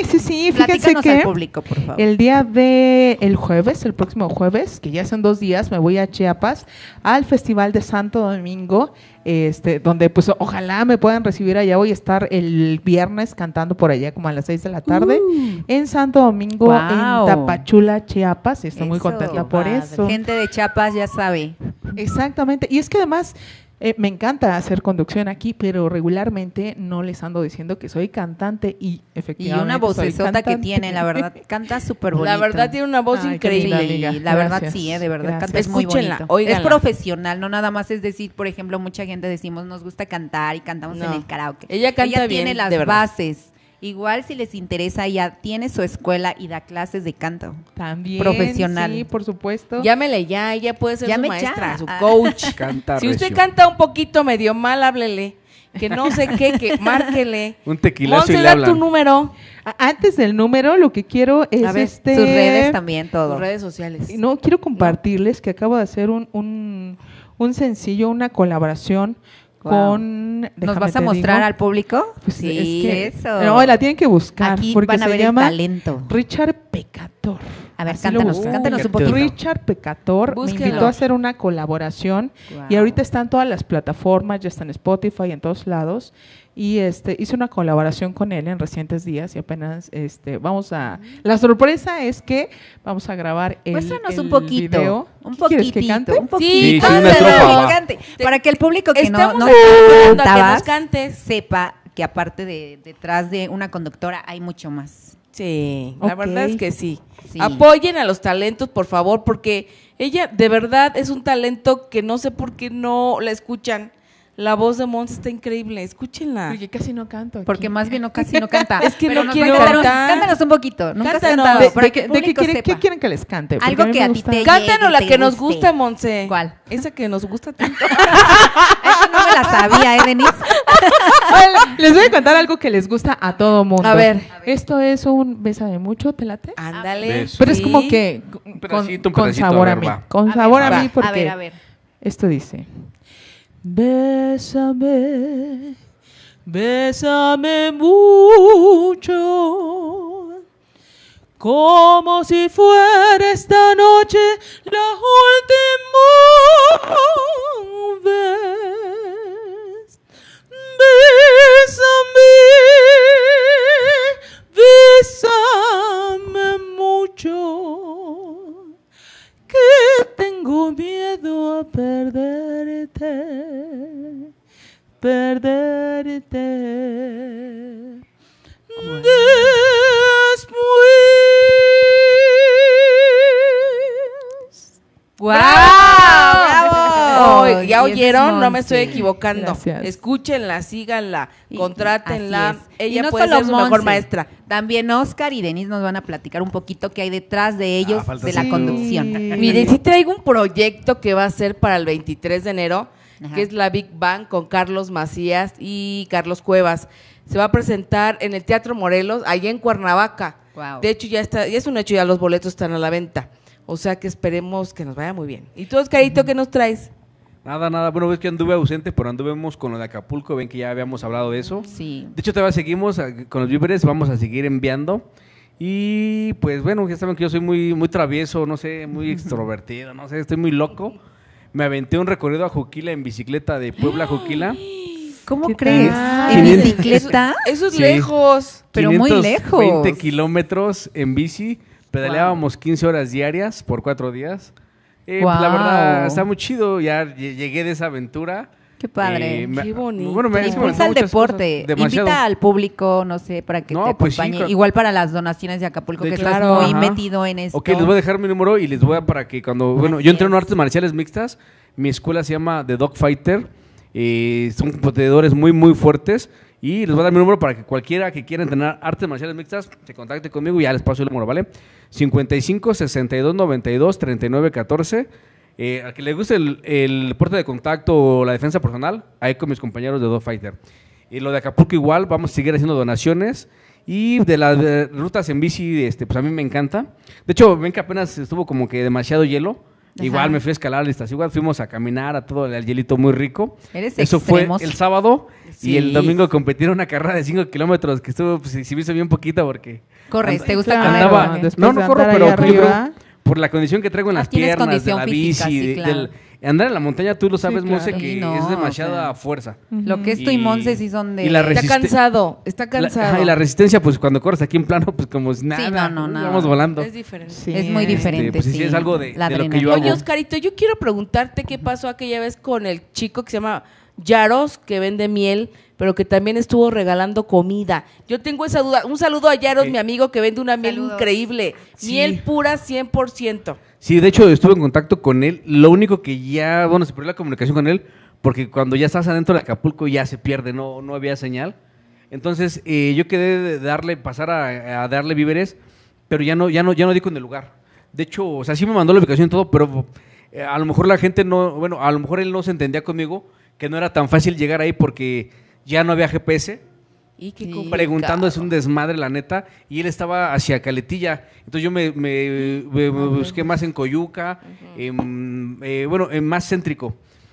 sí, sí, fíjense Platícanos que al público, por favor. el día de el jueves, el próximo jueves, que ya son dos días, me voy a Chiapas al Festival de Santo Domingo, este, donde pues ojalá me puedan recibir allá. Voy a estar el viernes cantando por allá como a las seis de la tarde Uh. en Santo Domingo, Wow. en Tapachula, Chiapas, y estoy muy Eso, contenta por padre. eso. Gente de Chiapas ya sabe. Exactamente, y es que además eh, me encanta hacer conducción aquí, pero regularmente no les ando diciendo que soy cantante y Y efectivamente una soy vocesota que cantante. tiene, la verdad, canta súper bonito. La verdad tiene una voz Ay, increíble. qué linda, Sí, amiga. la verdad Gracias. sí, eh, de verdad Gracias. canta muy Escúchenla, bonito. óiganla. Es profesional, no nada más es decir, por ejemplo, mucha gente decimos nos gusta cantar y cantamos No. en el karaoke. Ella canta bien, tiene las de verdad. bases. Igual si les interesa, ella tiene su escuela y da clases de canto. También, Profesional. sí, por supuesto. Llámele ya, ella puede ser Llame su maestra, ya. su coach. Canta Si usted recio. canta un poquito medio mal, háblele. Que no sé qué, que márquele. Un tequilazo Monse, y le da hablan. tu número. A- Antes del número, lo que quiero es A ver, este sus redes también, todo. Tus redes sociales. No, quiero compartirles que acabo de hacer un, un, un sencillo, una colaboración Wow. con... ¿Nos déjame vas a te mostrar digo. al público? Pues sí, es que- eso. No, la tienen que buscar Aquí porque van a se ver llama el talento. Richard Pecator. A ver, Así lo cántanos, buscan. cántanos un poquito. Richard Pecator Búsquenlo. me invitó a hacer una colaboración Wow. y ahorita están todas las plataformas, ya está en Spotify, en todos lados. Y este hice una colaboración con él en recientes días y apenas este vamos a la sorpresa es que vamos a grabar el, Muéstranos el un poquito, video. un ¿Qué quieres, poquitito, que cante? un poquito. Sí, sí, una Cántalo, estrofa, va. cante. Para que el público que no, Estamos no esperando a que cantabas, nos cantes. sepa que aparte de detrás de una conductora hay mucho más. Sí, la Ok. verdad es que sí. Sí. Apoyen a los talentos, por favor, porque ella de verdad es un talento que no sé por qué no la escuchan. La voz de Monse está increíble, escúchenla. Porque casi no canto. aquí. Porque más bien no casi no canta. Es que Pero no nos quiero va a cantar un- cantar. Cántanos un poquito. Nunca has Cántanos. cantado. ¿De, para de que qué, el de qué público quieren, sepa. qué quieren que les cante? Porque Algo a mí que me a ti gusta- te- Cántanos la te que nos guste. gusta, Monse. ¿Cuál? Esa que nos gusta tanto. Esa no me la sabía, ¿eh, Denise? Hola, les voy a contar algo que les gusta a todo mundo. A ver. Esto es un Bésame mucho, ¿te late? Ándale. Beso. Pero es Sí. como que con, pedacito, un con pedacito, sabor a a, ver, mí. va. Con A ver, sabor a va. mí porque A ver, a ver. esto dice: Bésame, bésame mucho, como si fuera esta noche la última vez. Bésame, bésame mucho, que tengo miedo a perderte, perderte. Después. ¡Guau! ¡Bravo! ¡Bravo! ¿Ya Y ese es oyeron? No me Monse. estoy equivocando. Gracias. Escúchenla, síganla, Y- contrátenla. así es. Ella Y no puede solo ser su mejor Monse, maestra. También Oscar y Denise nos van a platicar un poquito qué hay detrás de ellos, Ah, falta de la sí. conducción. Mire, sí traigo un proyecto que va a ser para el veintitrés de enero, Ajá. que es la Big Bang con Carlos Macías y Carlos Cuevas. Se va a presentar en el Teatro Morelos, allá en Cuernavaca. Guau. De hecho, ya está, ya es un hecho, ya los boletos están a la venta. O sea que esperemos que nos vaya muy bien. ¿Y tú, Oscarito, qué nos traes? Nada, nada. Bueno, ves que anduve ausente, pero anduvemos con lo de Acapulco. Ven que ya habíamos hablado de eso. Sí. De hecho, todavía seguimos eh, con los víveres, vamos a seguir enviando. Y pues bueno, ya saben que yo soy muy, muy travieso, no sé, muy extrovertido, no sé, estoy muy loco. Me aventé un recorrido a Juquila en bicicleta de Puebla a Juquila. ¿Cómo ¿Qué crees? tal? ¿En quinientos bicicleta? Eso es Sí. lejos. Pero muy lejos. veinte kilómetros en bici. Pedaleábamos quince horas diarias por cuatro días. Eh, pues, la Guau. verdad, está muy chido. Ya lle- llegué de esa aventura. Qué padre. Eh, me- Qué bonito. Bueno, me, sí me Impulsa gustó el muchas deporte. cosas, demasiado. Invita al público, no sé, para que No, te pues sí, acompañe. claro. Igual para las donaciones de Acapulco, De que hecho, estás claro, muy ajá. metido en esto. Ok, les voy a dejar mi número y les voy a para que cuando... Bueno, Así yo entreno es. artes marciales mixtas. Mi escuela se llama The Dog Fighter. Eh, son competidores muy, muy fuertes. Y les voy a dar mi número para que cualquiera que quiera entrenar artes marciales mixtas se contacte conmigo y ya les paso el número, ¿vale? cincuenta y cinco, sesenta y dos, noventa y dos, treinta y nueve, catorce. Eh, al que le guste el, el deporte de contacto o la defensa personal, ahí con mis compañeros de Dog Fighter. Y lo de Acapulco igual, vamos a seguir haciendo donaciones. Y de las de rutas en bici, este, pues a mí me encanta. De hecho, ven que apenas estuvo como que demasiado hielo. Ajá. Igual me fui a escalar listas. Igual fuimos a caminar a todo el hielito muy rico. Eres Eso extremoso. fue el sábado. Y el domingo competieron una carrera de cinco kilómetros que estuvo, pues, sí me hizo bien poquito porque... ¿Corres? ¿Te gusta Claro, correr? andaba- ¿O qué? después no, de no corro, andar pero ahí yo creo, arriba. por la condición que traigo en Ah, las tienes piernas, de condición la física, bici, sí, de- claro. del, andar en la montaña, tú lo sabes, Sí, Monse, claro. que Sí, no, es demasiada o sea, fuerza. Lo que es tú y Y- Monse sí son de... y la Está resiste- cansado, está La- cansado. ajá, y la resistencia, pues cuando corres aquí en plano, pues como si nada, no, no, nada. vamos volando. Es diferente. Sí. Es muy Este, diferente, pues sí, sí. es algo de- La de lo que adrenalina. yo hago. Oye, Oscarito, yo quiero preguntarte qué pasó aquella vez con el chico que se llama Yaros, que vende miel, pero que también estuvo regalando comida. Yo tengo esa duda. Un saludo a Yaros, Eh, mi amigo, que vende una miel Saludos. increíble. Sí. Miel pura cien por ciento. Sí, de hecho estuve en contacto con él. Lo único que ya, bueno, se perdió la comunicación con él porque cuando ya estás adentro de Acapulco ya se pierde, no, no había señal. Entonces eh, yo quedé de darle, pasar a, a darle víveres, pero ya no, ya no, ya no di con el lugar. De hecho, o sea, sí me mandó la ubicación y todo, pero eh, a lo mejor la gente no, bueno, a lo mejor él no se entendía conmigo que no era tan fácil llegar ahí porque ya no había G P S. Y qué Sí. complicado. Preguntando, es un desmadre, la neta. Y él estaba hacia Caletilla. Entonces yo me, me- me- me busqué más en Coyuca, em, eh, bueno, en más céntrico.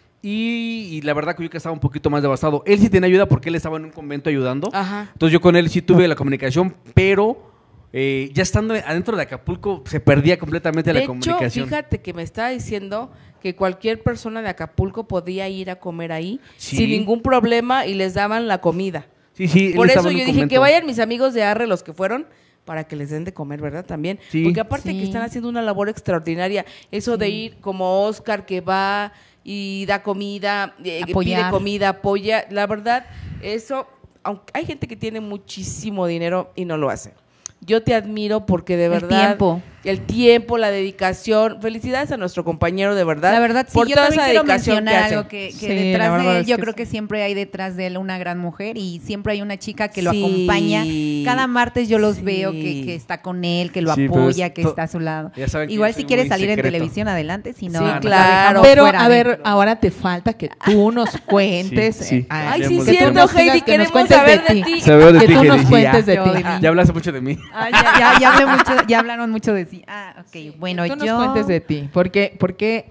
Y, y la verdad, Coyuca estaba un poquito más devastado. Él sí tenía ayuda porque él estaba en un convento ayudando. Ajá. Entonces yo con él sí tuve la comunicación, pero eh, ya estando adentro de Acapulco se perdía completamente De la hecho, comunicación. fíjate que me estaba diciendo que cualquier persona de Acapulco podía ir a comer ahí Sí. sin ningún problema y les daban la comida. Sí, sí, él Por estaba eso en yo un dije convento. que vayan mis amigos de Arre, los que fueron, para que les den de comer, ¿verdad? También. Sí. Porque aparte Sí. que están haciendo una labor extraordinaria. Eso de ir como Oscar, que va y da comida, eh, que pide Apoyar. comida, apoya. La verdad, eso, aunque hay gente que tiene muchísimo dinero y no lo hace. Yo te admiro porque de El verdad tiempo. el tiempo, la dedicación. Felicidades a nuestro compañero, de verdad. La verdad, sí, por yo toda también esa quiero dedicación que mencionar hace. algo que, que Sí, la detrás de verdad él, es yo que creo sí. que siempre hay detrás de él una gran mujer y siempre hay una chica que lo Sí. acompaña. Cada martes yo los Sí. veo que, que está con él, que lo Sí, pero apoya, es que to- está a su lado. Ya saben que Igual yo si soy quieres muy salir en secreto. televisión, adelante, si no, Sí, la claro. dejamos Pero fuera a de- ver, ahora te falta que tú nos cuentes. Sí, sí. eh, Ay, Ya sí, hemos que tú cierto, nos digas, Heidi, que nos queremos cuentes saber de de ti. ti. Se veo de Que ti, tú nos Heidi, cuentes ya. de ti. Ya. Ya hablaste mucho de mí. Ah, ya, ya, ya hablé mucho, ya hablaron mucho de sí. Ah, ok, bueno, Que tú nos yo... cuentes de ti, porque, porque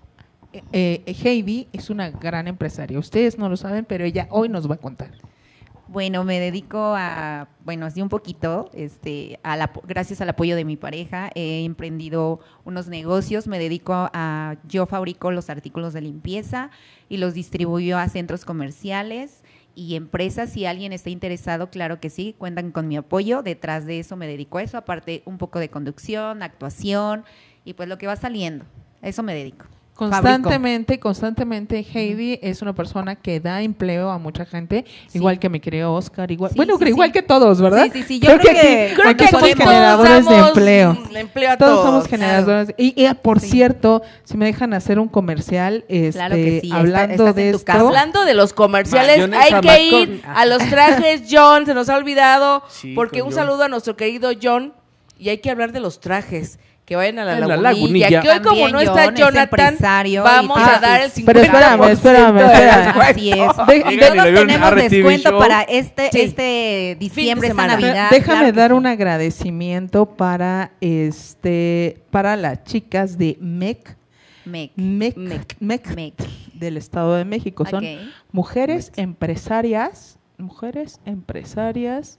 eh, eh, Heidi es una gran empresaria. Ustedes no lo saben, pero ella hoy nos va a contar. Bueno, me dedico a, bueno, así un poquito, este, al apo- gracias al apoyo de mi pareja, he emprendido unos negocios, me dedico a, yo fabrico los artículos de limpieza y los distribuyo a centros comerciales y empresas. Si alguien está interesado, claro que sí, cuentan con mi apoyo, detrás de eso me dedico a eso, aparte un poco de conducción, actuación y pues lo que va saliendo, a eso me dedico. Constantemente, constantemente Heidi es una persona que da empleo a mucha gente, Sí. igual que mi querido Oscar, igual, Sí, bueno, sí, creo igual sí. que todos, ¿verdad? Sí, sí, sí, yo creo que- aquí- creo aquí que somos aquí todos generadores de damos empleo. empleo a Todos todos, somos generadores. Y, y, por Sí. cierto, si me dejan hacer un comercial, este, Claro que sí, está- hablando estás de en tu esto. casa. Hablando de los comerciales, Mayonesa hay que Macon. ir a los trajes John, se nos ha olvidado, Sí, porque con un John. saludo a nuestro querido John, y hay que hablar de los trajes, que vayan a la, En la lagunilla, Lagunilla. que hoy como También no está John es Jonathan, empresario vamos y a tiene dar el sus- cincuenta Pero espérame, espérame, espérame. Así es. De- Llegan y Todos le veo un tenemos R T V descuento show. para este, Sí. este diciembre, esta semana. Navidad. Déjame claro que dar sí. un agradecimiento para este para las chicas de M E C, Mec. M E C, Mec. M E C Mec. del Estado de México. Son Ok. mujeres empresarias, mujeres empresarias,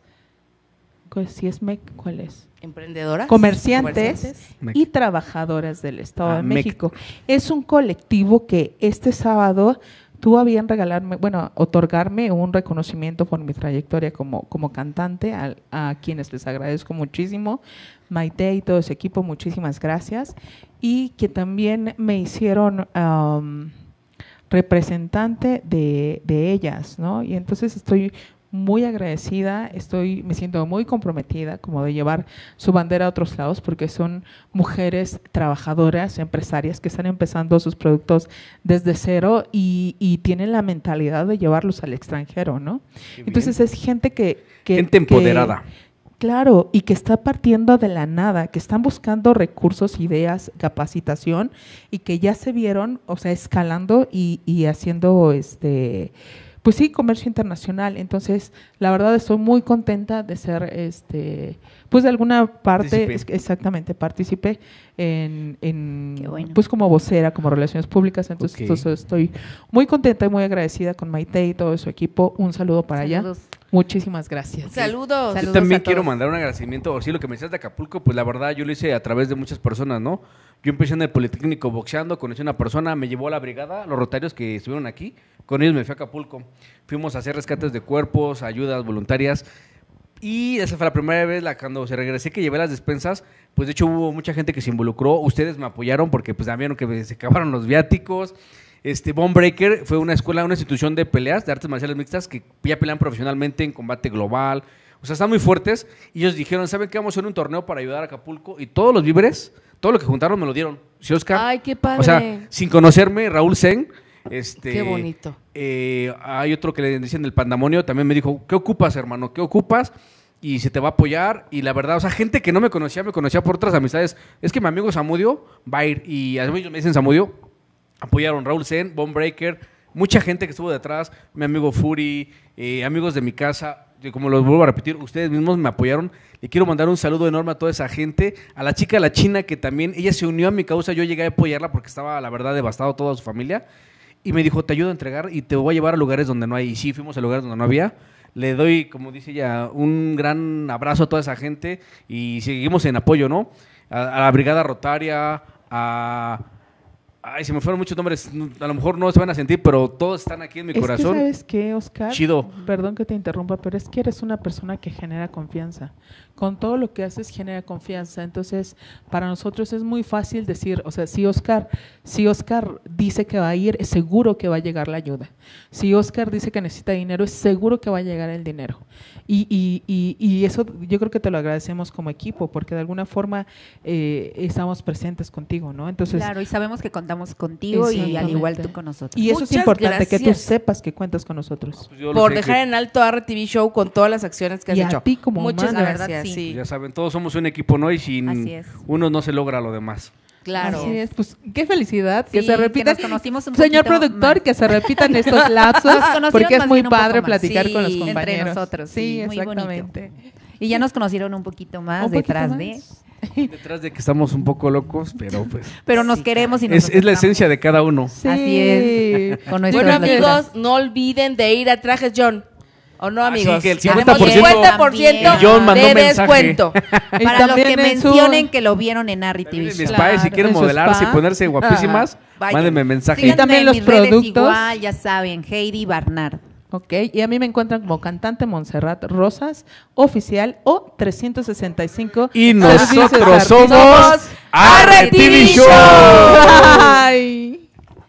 ¿cuál- si es M E C, ¿cuál es? emprendedoras, Comerciantes, comerciantes. M E C. y trabajadoras del Estado Ah, de M E C. México. Es un colectivo que este sábado tuvo a bien regalarme, bueno, otorgarme un reconocimiento por mi trayectoria como, como cantante, a, a quienes les agradezco muchísimo. Maite y todo ese equipo, muchísimas gracias. Y que también me hicieron am, representante de, de ellas, ¿no? Y entonces estoy muy agradecida, estoy, me siento muy comprometida como de llevar su bandera a otros lados porque son mujeres trabajadoras, empresarias que están empezando sus productos desde cero y, y tienen la mentalidad de llevarlos al extranjero, ¿no? Qué Entonces es gente que... que Gente que- empoderada. Claro, y que está partiendo de la nada, que están buscando recursos, ideas, capacitación y que ya se vieron, o sea, escalando y, y haciendo este pues sí, comercio internacional. Entonces, la verdad estoy muy contenta de ser, este, pues de alguna parte, Partícipe. es- exactamente, partícipe en, en Qué bueno. pues como vocera, como relaciones públicas. Entonces, Ok. entonces estoy muy contenta y muy agradecida con Maite y todo su equipo. Un saludo para Saludos. allá. Muchísimas gracias. Saludos. Yo Saludos también a quiero todos. mandar un agradecimiento, o sí, lo que me decías de Acapulco, pues la verdad yo lo hice a través de muchas personas, ¿no? Yo empecé en el Politécnico boxeando, conocí a una persona, me llevó a la brigada, los rotarios que estuvieron aquí, con ellos me fui a Acapulco. Fuimos a hacer rescates de cuerpos, ayudas voluntarias, y esa fue la primera vez la, cuando se regresé que llevé las despensas, pues de hecho hubo mucha gente que se involucró, ustedes me apoyaron porque pues también que se acabaron los viáticos. Este Bone Breaker fue una escuela, una institución de peleas, de artes marciales mixtas, que ya pelean profesionalmente en combate global. O sea, están muy fuertes. Y ellos dijeron, ¿saben qué? Vamos a hacer un torneo para ayudar a Acapulco. Y todos los víveres, todo lo que juntaron me lo dieron. ¿Sí, Oscar? Ay, qué padre. O sea, sin conocerme, Raúl Sen. Este, Qué bonito. eh, hay otro que le dicen el Pandamonio, también me dijo, ¿qué ocupas, hermano? ¿Qué ocupas? Y se te va a apoyar. Y la verdad, o sea, gente que no me conocía, me conocía por otras amistades. Es que mi amigo Samudio va a ir. Y a mí ellos me dicen Samudio. Apoyaron Raúl Sen, Bone Breaker, mucha gente que estuvo detrás, mi amigo Fury, eh, amigos de mi casa, que como los vuelvo a repetir, ustedes mismos me apoyaron. Le quiero mandar un saludo enorme a toda esa gente, a la chica de la China que también, ella se unió a mi causa, yo llegué a apoyarla porque estaba, la verdad, devastado toda su familia, y me dijo, te ayudo a entregar y te voy a llevar a lugares donde no hay, y sí, fuimos a lugares donde no había. Le doy, como dice ella, un gran abrazo a toda esa gente y seguimos en apoyo, ¿no? A, a la Brigada Rotaria, a... Ay, se me fueron muchos nombres, a lo mejor no se van a sentir, pero todos están aquí en mi Es corazón. que, ¿sabes qué, Oscar? Chido. Perdón que te interrumpa, pero es que eres una persona que genera confianza. Con todo lo que haces genera confianza. Entonces, para nosotros es muy fácil decir, o sea, si Oscar, si Oscar dice que va a ir, es seguro que va a llegar la ayuda. Si Oscar dice que necesita dinero, es seguro que va a llegar el dinero. Y, y, y, y eso yo creo que te lo agradecemos como equipo, porque de alguna forma eh, estamos presentes contigo, ¿no? Entonces, Claro, y sabemos que contamos contigo y al igual tú Exactamente. con nosotros. Y eso Muchas es importante, que tú gracias. sepas que cuentas con nosotros. Pues yo lo Por sé dejar que- en alto a R T V Show con todas las acciones que has Y a hecho. ti como Muchas humana. gracias. La verdad, sí. sí. Ya saben, todos somos un equipo, ¿no? Y sin Así es. uno no se logra lo demás. Claro. Así es, pues qué felicidad que Sí, se que repitan. nos conocimos un Señor poquito productor, más. que se repitan estos lazos, Nos conocimos porque es más muy bien un poco padre más. platicar Sí, con los entre compañeros. Entre nosotros, sí, muy exactamente. Y ya nos conocieron un poquito más Un poquito detrás más. de, Detrás de que estamos un poco locos, pero pues... pero nos queremos y nos Es, es la aceptamos. esencia de cada uno. Sí. Así es. Con nuestras Bueno, locuras. amigos, no olviden de ir a Trajes John. ¿O no, Así amigos? que el Tenemos cincuenta por ciento cincuenta por ciento El John mandó de mensaje. descuento. Y Para los también que en su- mencionen que lo vieron en Harry T V También en mi Show. spa, y si Claro, quieren en su modelarse y spa. ponerse guapísimas, Vayan. mándenme mensaje. Sí, también en los mis redes productos. igual, ya saben, Heidi Barnard. Ok, y a mí me encuentran como cantante Montserrat Rosas, oficial o trescientos sesenta y cinco. Y Servicios nosotros artísticos. somos R T V Show. Ay.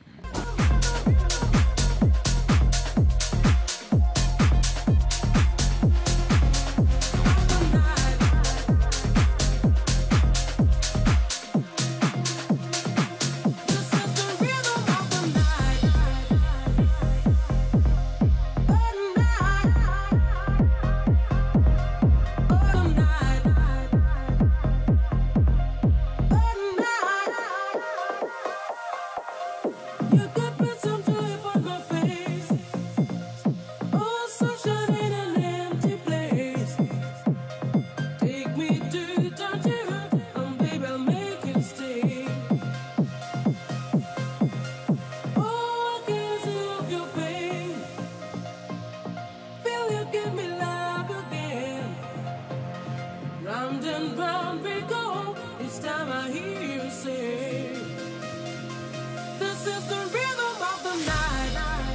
Round and round we go. Each time I hear you say, this is the rhythm of the night.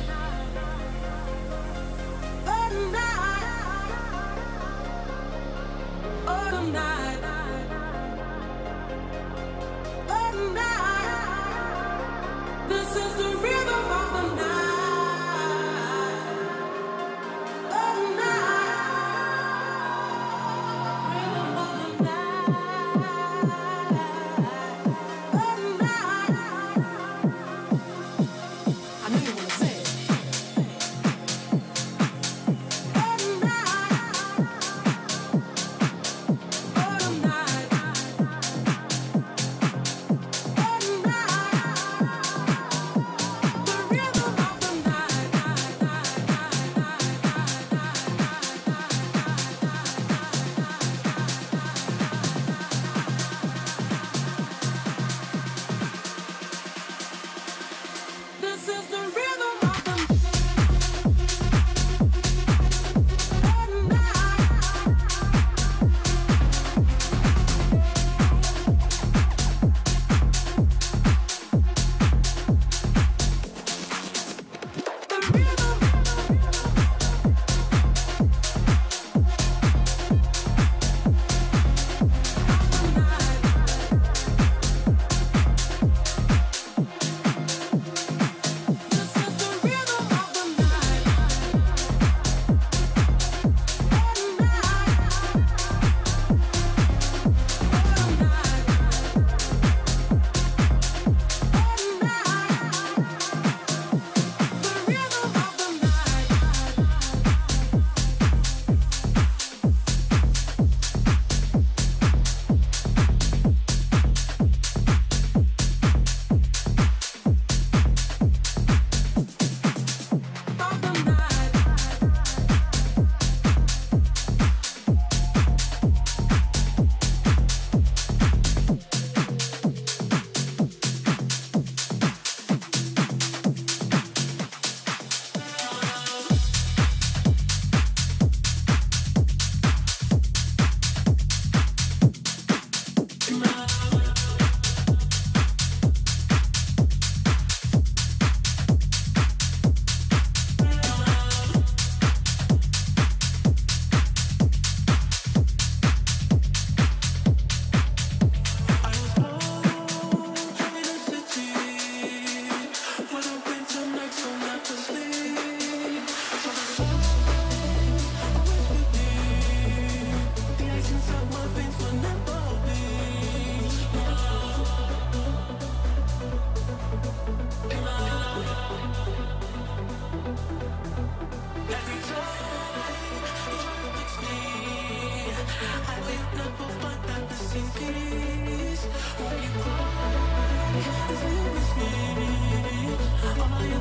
The night. Oh, the night. The night. This is the rhythm of the night. The night. Rhythm of the I know you wanna say it. Oh,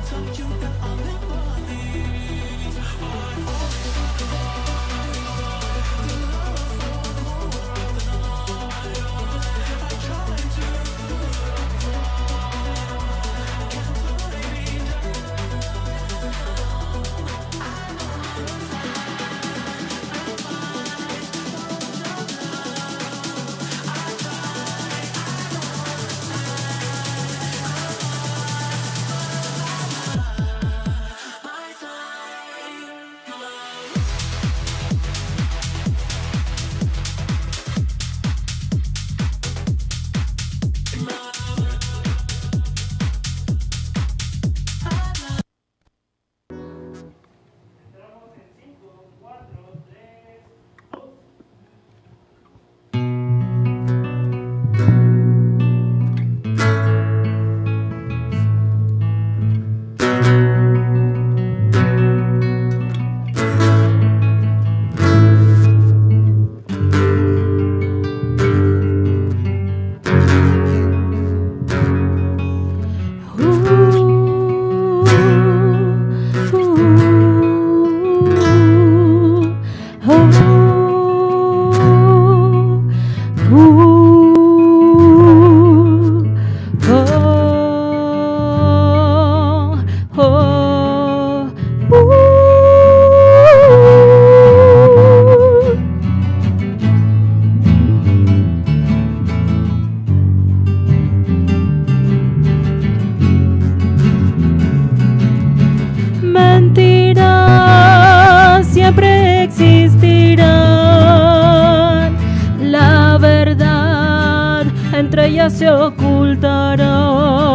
entre ellas se ocultará.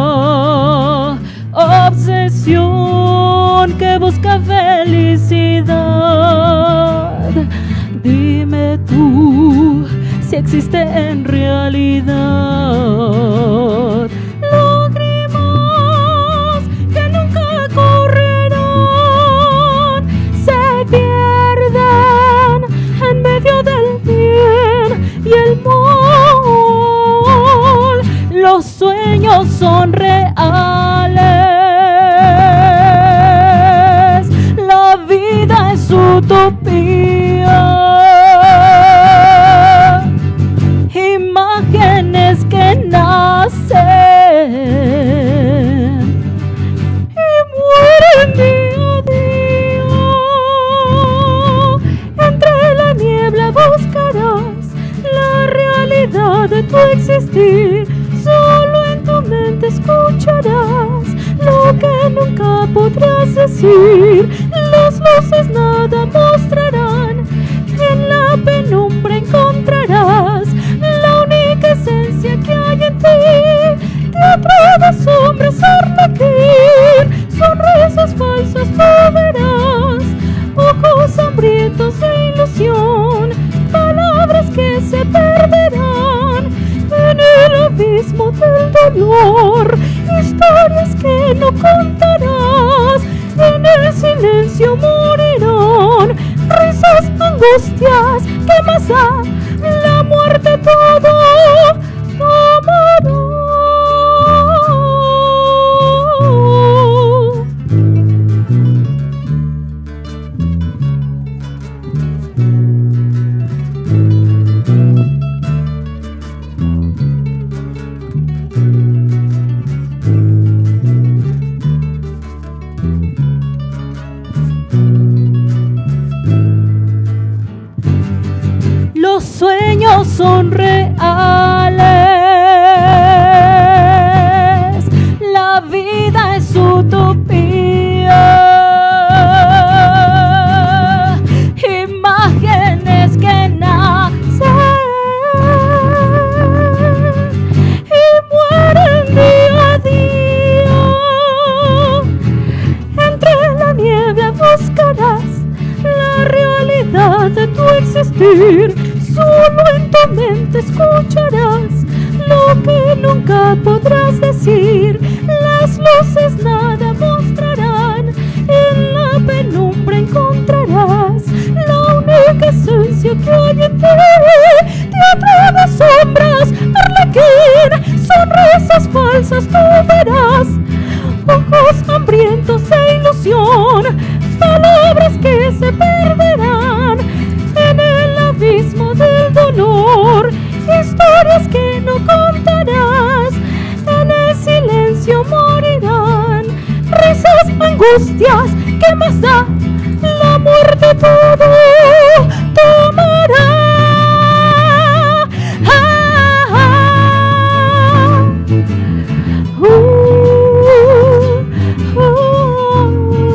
Obsesión que busca felicidad. Dime tú si existe en realidad. Lágrimas que nunca correrán, se pierden en medio del bien y el mal. Los sueños son reales, la vida es utopía, imágenes que nacen y mueren día a día. Entre la niebla buscarás la realidad de tu existir. Solo en tu mente escucharás lo que nunca podrás decir. Las luces nada mostrarán, en la penumbra encontrarás la única esencia que hay en ti. Teatro de sombras, arlequín, sonrisas falsas tú verás, ojos hambrientos de ilusión, palabras que se perderán en el abismo del dolor, historias que no contarás, en el silencio morirán, risas, angustias, ¿qué más da? La muerte todo tomará. Los sueños son reales, la vida es utopía, imágenes que nacen y mueren día a día. Entre la niebla buscarás la realidad de tu existir. Solo en tu mente escucharás lo que nunca podrás decir. Las luces nada mostrarán, en la penumbra encontrarás la única esencia que hay en ti. Teatro de sombras, arlequín, sonrisas falsas tú verás, ojos hambrientos se perderán en el abismo del dolor, historias que no contarás, en el silencio morirán, risas, angustias, ¿qué más da? La muerte todo tomará. Ah, ah, uh, uh,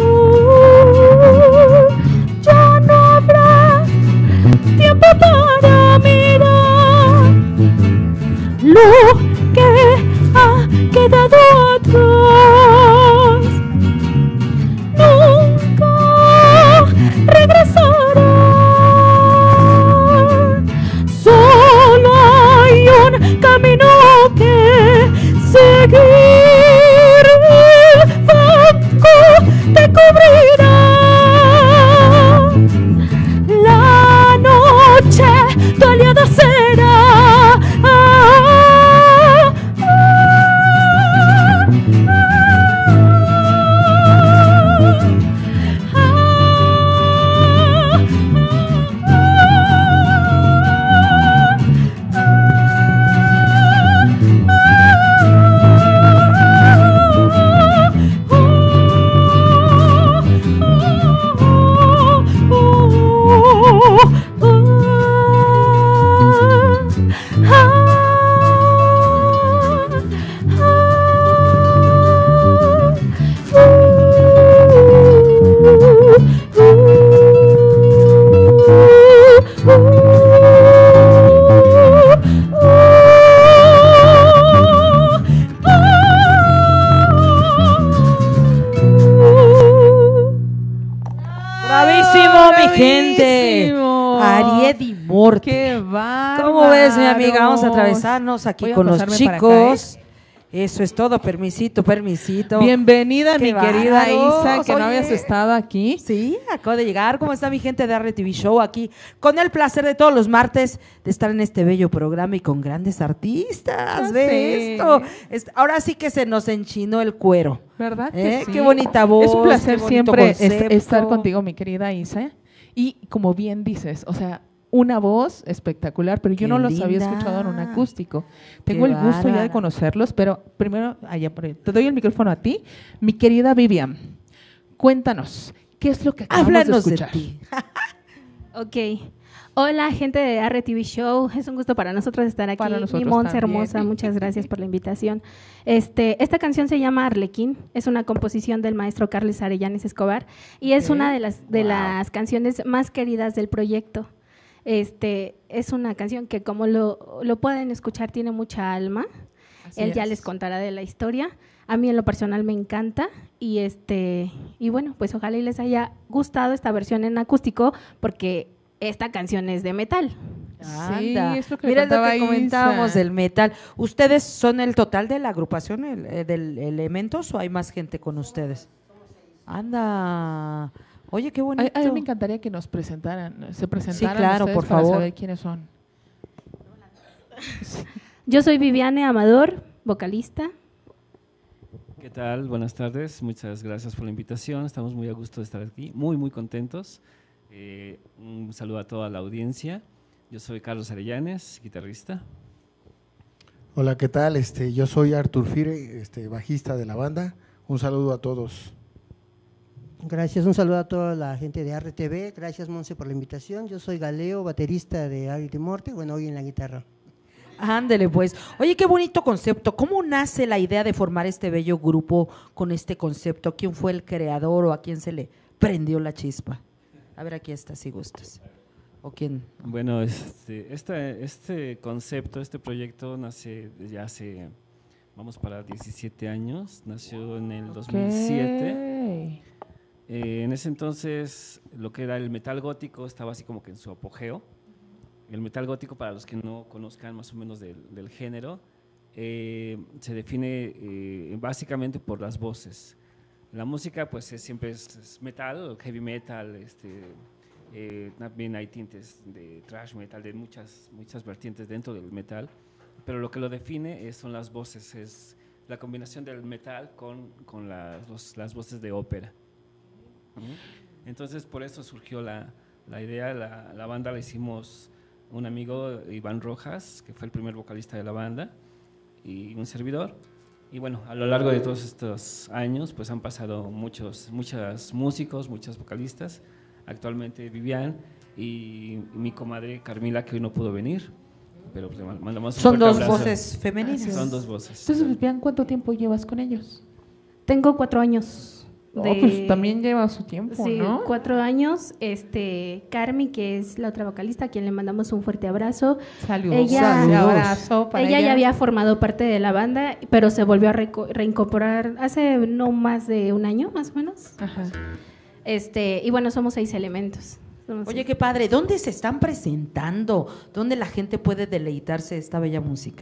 ya no habrá tiempo para mirar lo que ha quedado atrás. Nunca regresará. Solo hay un camino que seguir. El fango te cubrirá. La noche tu aliada será. Ah, Bravísimo, mi gente. Bravísimo. Ariedi Morte. ¡Qué bárbaro! ¿Cómo ves, mi amiga? Vamos a atravesarnos aquí Voy a con los pasarme para acá, chicos. Eso es todo, permisito, permisito. Bienvenida, Qué mi querida bárbaros, Isa, que no oye. habías estado aquí. Sí, acabo de llegar. ¿Cómo está mi gente de R T V Show aquí? Con el placer de todos los martes de estar en este bello programa y con grandes artistas. Ya ¿Ve sé. esto? Es- ahora sí que se nos enchinó el cuero. ¿Verdad que ¿Eh? sí? Qué bonita voz. Es un placer qué bonito siempre es- concepto. estar contigo, mi querida Isa. Y como bien dices, o sea, una voz espectacular, pero yo Qué no los había linda. escuchado en un acústico. Qué Tengo el gusto ya bárbara. de conocerlos, pero primero, allá por ahí, te doy el micrófono a ti. Mi querida Vivian, cuéntanos, ¿qué es lo que acabamos Háblanos de de escuchar? ti. Ok. Hola, gente de R T V Show. Es un gusto para nosotros estar aquí. Para nosotros Mi Monse también. hermosa, muchas gracias por la invitación. Este, esta canción se llama Arlequín. Es una composición del maestro Carlos Arellanes Escobar y es Ok. una de las de Wow. las canciones más queridas del proyecto. Este, es una canción que, como lo, lo pueden escuchar, tiene mucha alma. Así Él ya es. les contará de la historia. A mí en lo personal me encanta y este y bueno, pues ojalá y les haya gustado esta versión en acústico porque esta canción es de metal. Sí, Anda. es lo que le Mira lo contaba que Isa. comentábamos del metal. ¿Ustedes son el total de la agrupación el, eh, del Elementos o hay más gente con ustedes? Anda. Oye, qué A, bonito. a mí me encantaría que nos presentaran, se presentaran claro, ustedes por para favor. saber quiénes son. Yo soy Viviane Amador, vocalista. ¿Qué tal? Buenas tardes, muchas gracias por la invitación, estamos muy a gusto de estar aquí, muy muy contentos. Eh, un saludo a toda la audiencia, yo soy Carlos Arellanes, guitarrista. Hola, ¿qué tal? Este, yo soy Artur Fire, este, bajista de la banda. Un saludo a todos. Gracias, un saludo a toda la gente de R T V. Gracias, Monse, por la invitación. Yo soy Galeo, baterista de Ariedi Morte, bueno, hoy en la guitarra. Ándele, pues. Oye, qué bonito concepto. ¿Cómo nace la idea de formar este bello grupo con este concepto? ¿Quién fue el creador o a quién se le prendió la chispa? A ver, aquí está, si gustas. ¿O quién? Bueno, este, este, este concepto, este proyecto nace ya hace, vamos para diecisiete años, nació en el dos mil siete. Eh, en ese entonces lo que era el metal gótico estaba así como que en su apogeo. El metal gótico, para los que no conozcan más o menos del, del género, eh, se define eh, básicamente por las voces. La música pues es, siempre es, es metal, heavy metal, este, eh, también hay tintes de thrash metal, de muchas, muchas vertientes dentro del metal, pero lo que lo define es, son las voces, es la combinación del metal con, con las, los, las voces de ópera. Entonces por eso surgió la, la idea, la, la banda la hicimos un amigo, Iván Rojas, que fue el primer vocalista de la banda, y un servidor. Y bueno, a lo largo de todos estos años, pues han pasado muchos, muchos músicos, muchos vocalistas. Actualmente Vivian y mi comadre Carmila, que hoy no pudo venir, pero pues le mandamos un Son fuerte dos abrazo. voces femeninas. Son dos voces. Entonces, Vivian, ¿cuánto tiempo llevas con ellos? Tengo cuatro años. Oh, de- pues también lleva su tiempo, Sí, ¿no? cuatro años. Este, Carmi, que es la otra vocalista, a quien le mandamos un fuerte abrazo. Saludos. Ella, Saludos. Abrazo para ella ella. ya había formado parte de la banda, pero se volvió a reco- reincorporar hace no más de un año, más o menos. Ajá. Este, y bueno, somos seis elementos. Somos Oye, seis. qué padre. ¿Dónde se están presentando? ¿Dónde la gente puede deleitarse de esta bella música?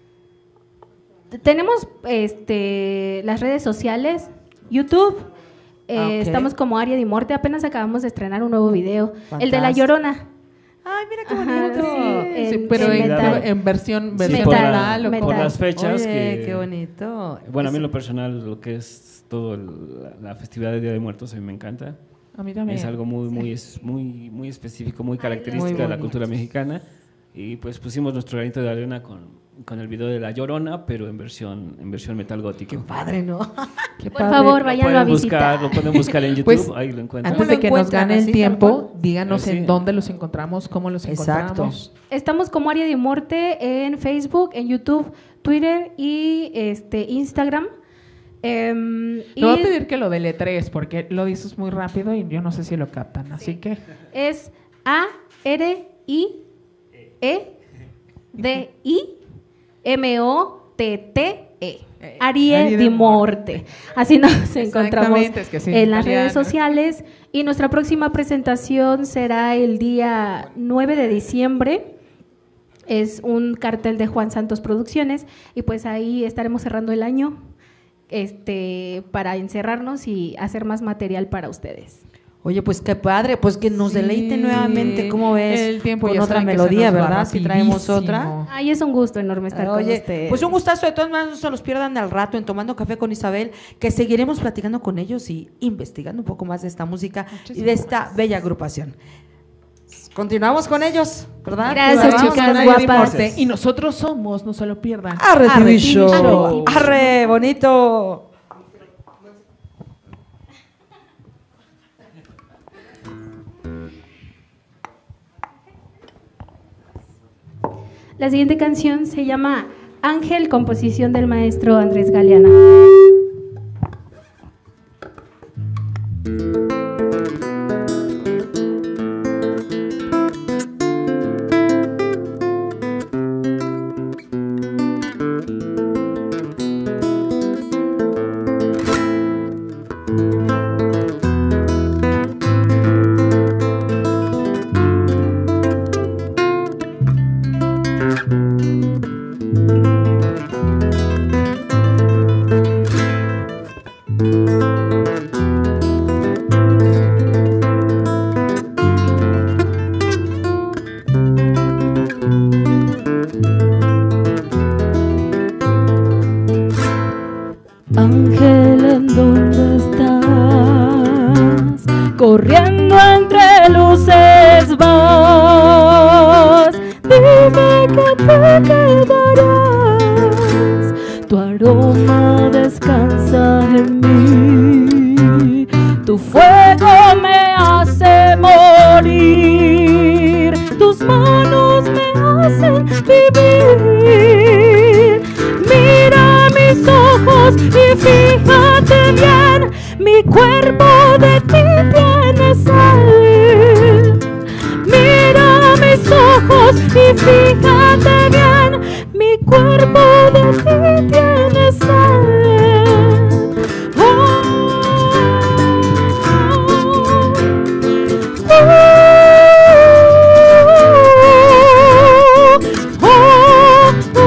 Tenemos este, las redes sociales, YouTube. eh, Ah, ok. Estamos como Aria di Morte. Apenas acabamos de estrenar un nuevo video. El de La Fantástico. Llorona. Ay, mira qué Ajá, bonito. sí, Sí, en- pero en en, metal. en versión, Sí, versión por, la- metal o por como- las fechas Oye, que... qué bonito. Bueno, a mí en Es- lo personal, lo que es todo el- la, la festividad del Día de Muertos, a mí me encanta. A mí también. Es algo muy, muy, es- muy, muy específico, muy característico de la bonito. cultura mexicana. Y pues pusimos nuestro granito de arena con, con el video de La Llorona, pero en versión, en versión metal gótico. Qué padre, ¿no? Qué Por favor, váyanlo a buscar, visitar. Lo pueden buscar en YouTube, Pues, ahí lo encuentran. Antes de que nos gane el tiempo, díganos Eh, sí. en dónde los encontramos, cómo los Exacto. encontramos. Estamos como Aria di Morte en Facebook, en YouTube, Twitter y este Instagram. Em, Te voy a y pedir que lo deletrees porque lo dices muy rápido y yo no sé si lo captan, así que es A R I E D I M O T T E. Arie Arie di di Morte. Así nos encontramos Exactamente, es que sí, en las italiana. redes sociales. Y nuestra próxima presentación será el día nueve de diciembre. Es un cartel de Juan Santos Producciones. Y pues ahí estaremos cerrando el año este, para encerrarnos y hacer más material para ustedes. Oye, pues qué padre, pues que nos deleite Sí, nuevamente, ¿cómo ves? el tiempo con ya otra saben que se melodía, nos va ¿verdad? Si traemos rapidísimo. otra. Ay, es un gusto enorme estar con Oye, ustedes. pues un gustazo, de todas maneras no se los pierdan al rato en Tomando Café con Isabel, que seguiremos platicando con ellos y investigando un poco más de esta música y de esta bella agrupación. Continuamos con ellos, ¿verdad? Gracias, Vamos chicas con Aria di guapas. Morte. y nosotros somos, no se lo pierdan. Arre, Arre T V T V Show. Show. Arre, bonito. La siguiente canción se llama Ángel, composición del maestro Andrés Galeana. Ángel, ¿en dónde estás? Corriendo entre luces vas. Dime que te quedarás. Tu aroma descansa en mí. Tu fuego me hace morir. Tus manos me hacen vivir. Mira mis ojos y fíjate bien, mi cuerpo de ti tiene sed. Mira mis ojos y fíjate bien, mi cuerpo de ti tiene sed. Oh, oh, oh, oh, oh.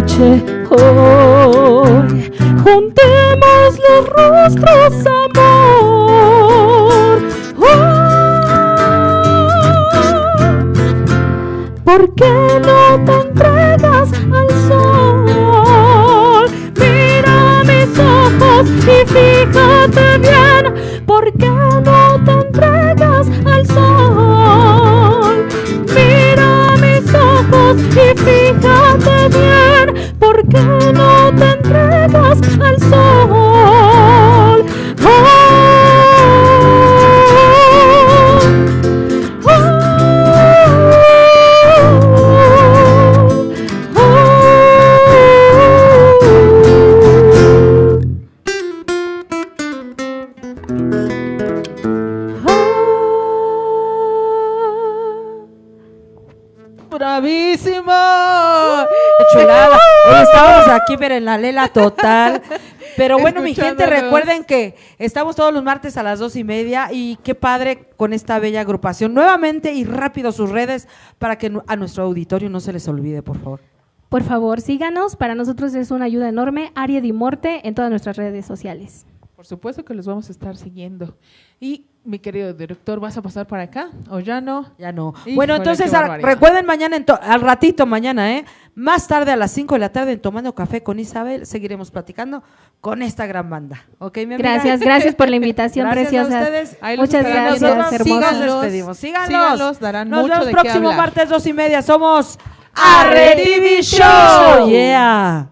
noche hoy. Juntemos los rostros, amor. Oh, ¿por qué no te entregas al sol? Mira mis ojos y fíjate bien. ¿Por qué no te entregas al sol? Mira mis ojos y fíjate bien. ¿Por qué no te entregas al sol? Oh, oh, oh, ¡Bravísimo! ¡Qué chulada! Hoy estamos aquí, pero en la lela total. Pero bueno, mi gente, Escuchándolos. recuerden que estamos todos los martes a las dos y media y qué padre con esta bella agrupación. Nuevamente y rápido sus redes para que nu- a nuestro auditorio no se les olvide, por favor. Por favor, síganos. Para nosotros es una ayuda enorme. Aria Di Morte en todas nuestras redes sociales. Por supuesto que los vamos a estar siguiendo. Y, mi querido director, ¿vas a pasar para acá o ya no? Ya no. Híjole, Bueno, entonces qué a- barbaridad. recuerden mañana, en to- al ratito mañana, ¿eh? Más tarde a las cinco de la tarde en Tomando Café con Isabel, seguiremos platicando con esta gran banda. ¿Ok, mi amiga? Gracias, gracias por la invitación, Gracias a preciosas. ustedes. Ahí los Muchas esperamos. gracias, Nosotros hermosas. Nos despedimos. Síganos. Síganos, darán Nos mucho vemos de qué próximo hablar. martes, dos y media. Somos Arre T V Show. Yeah.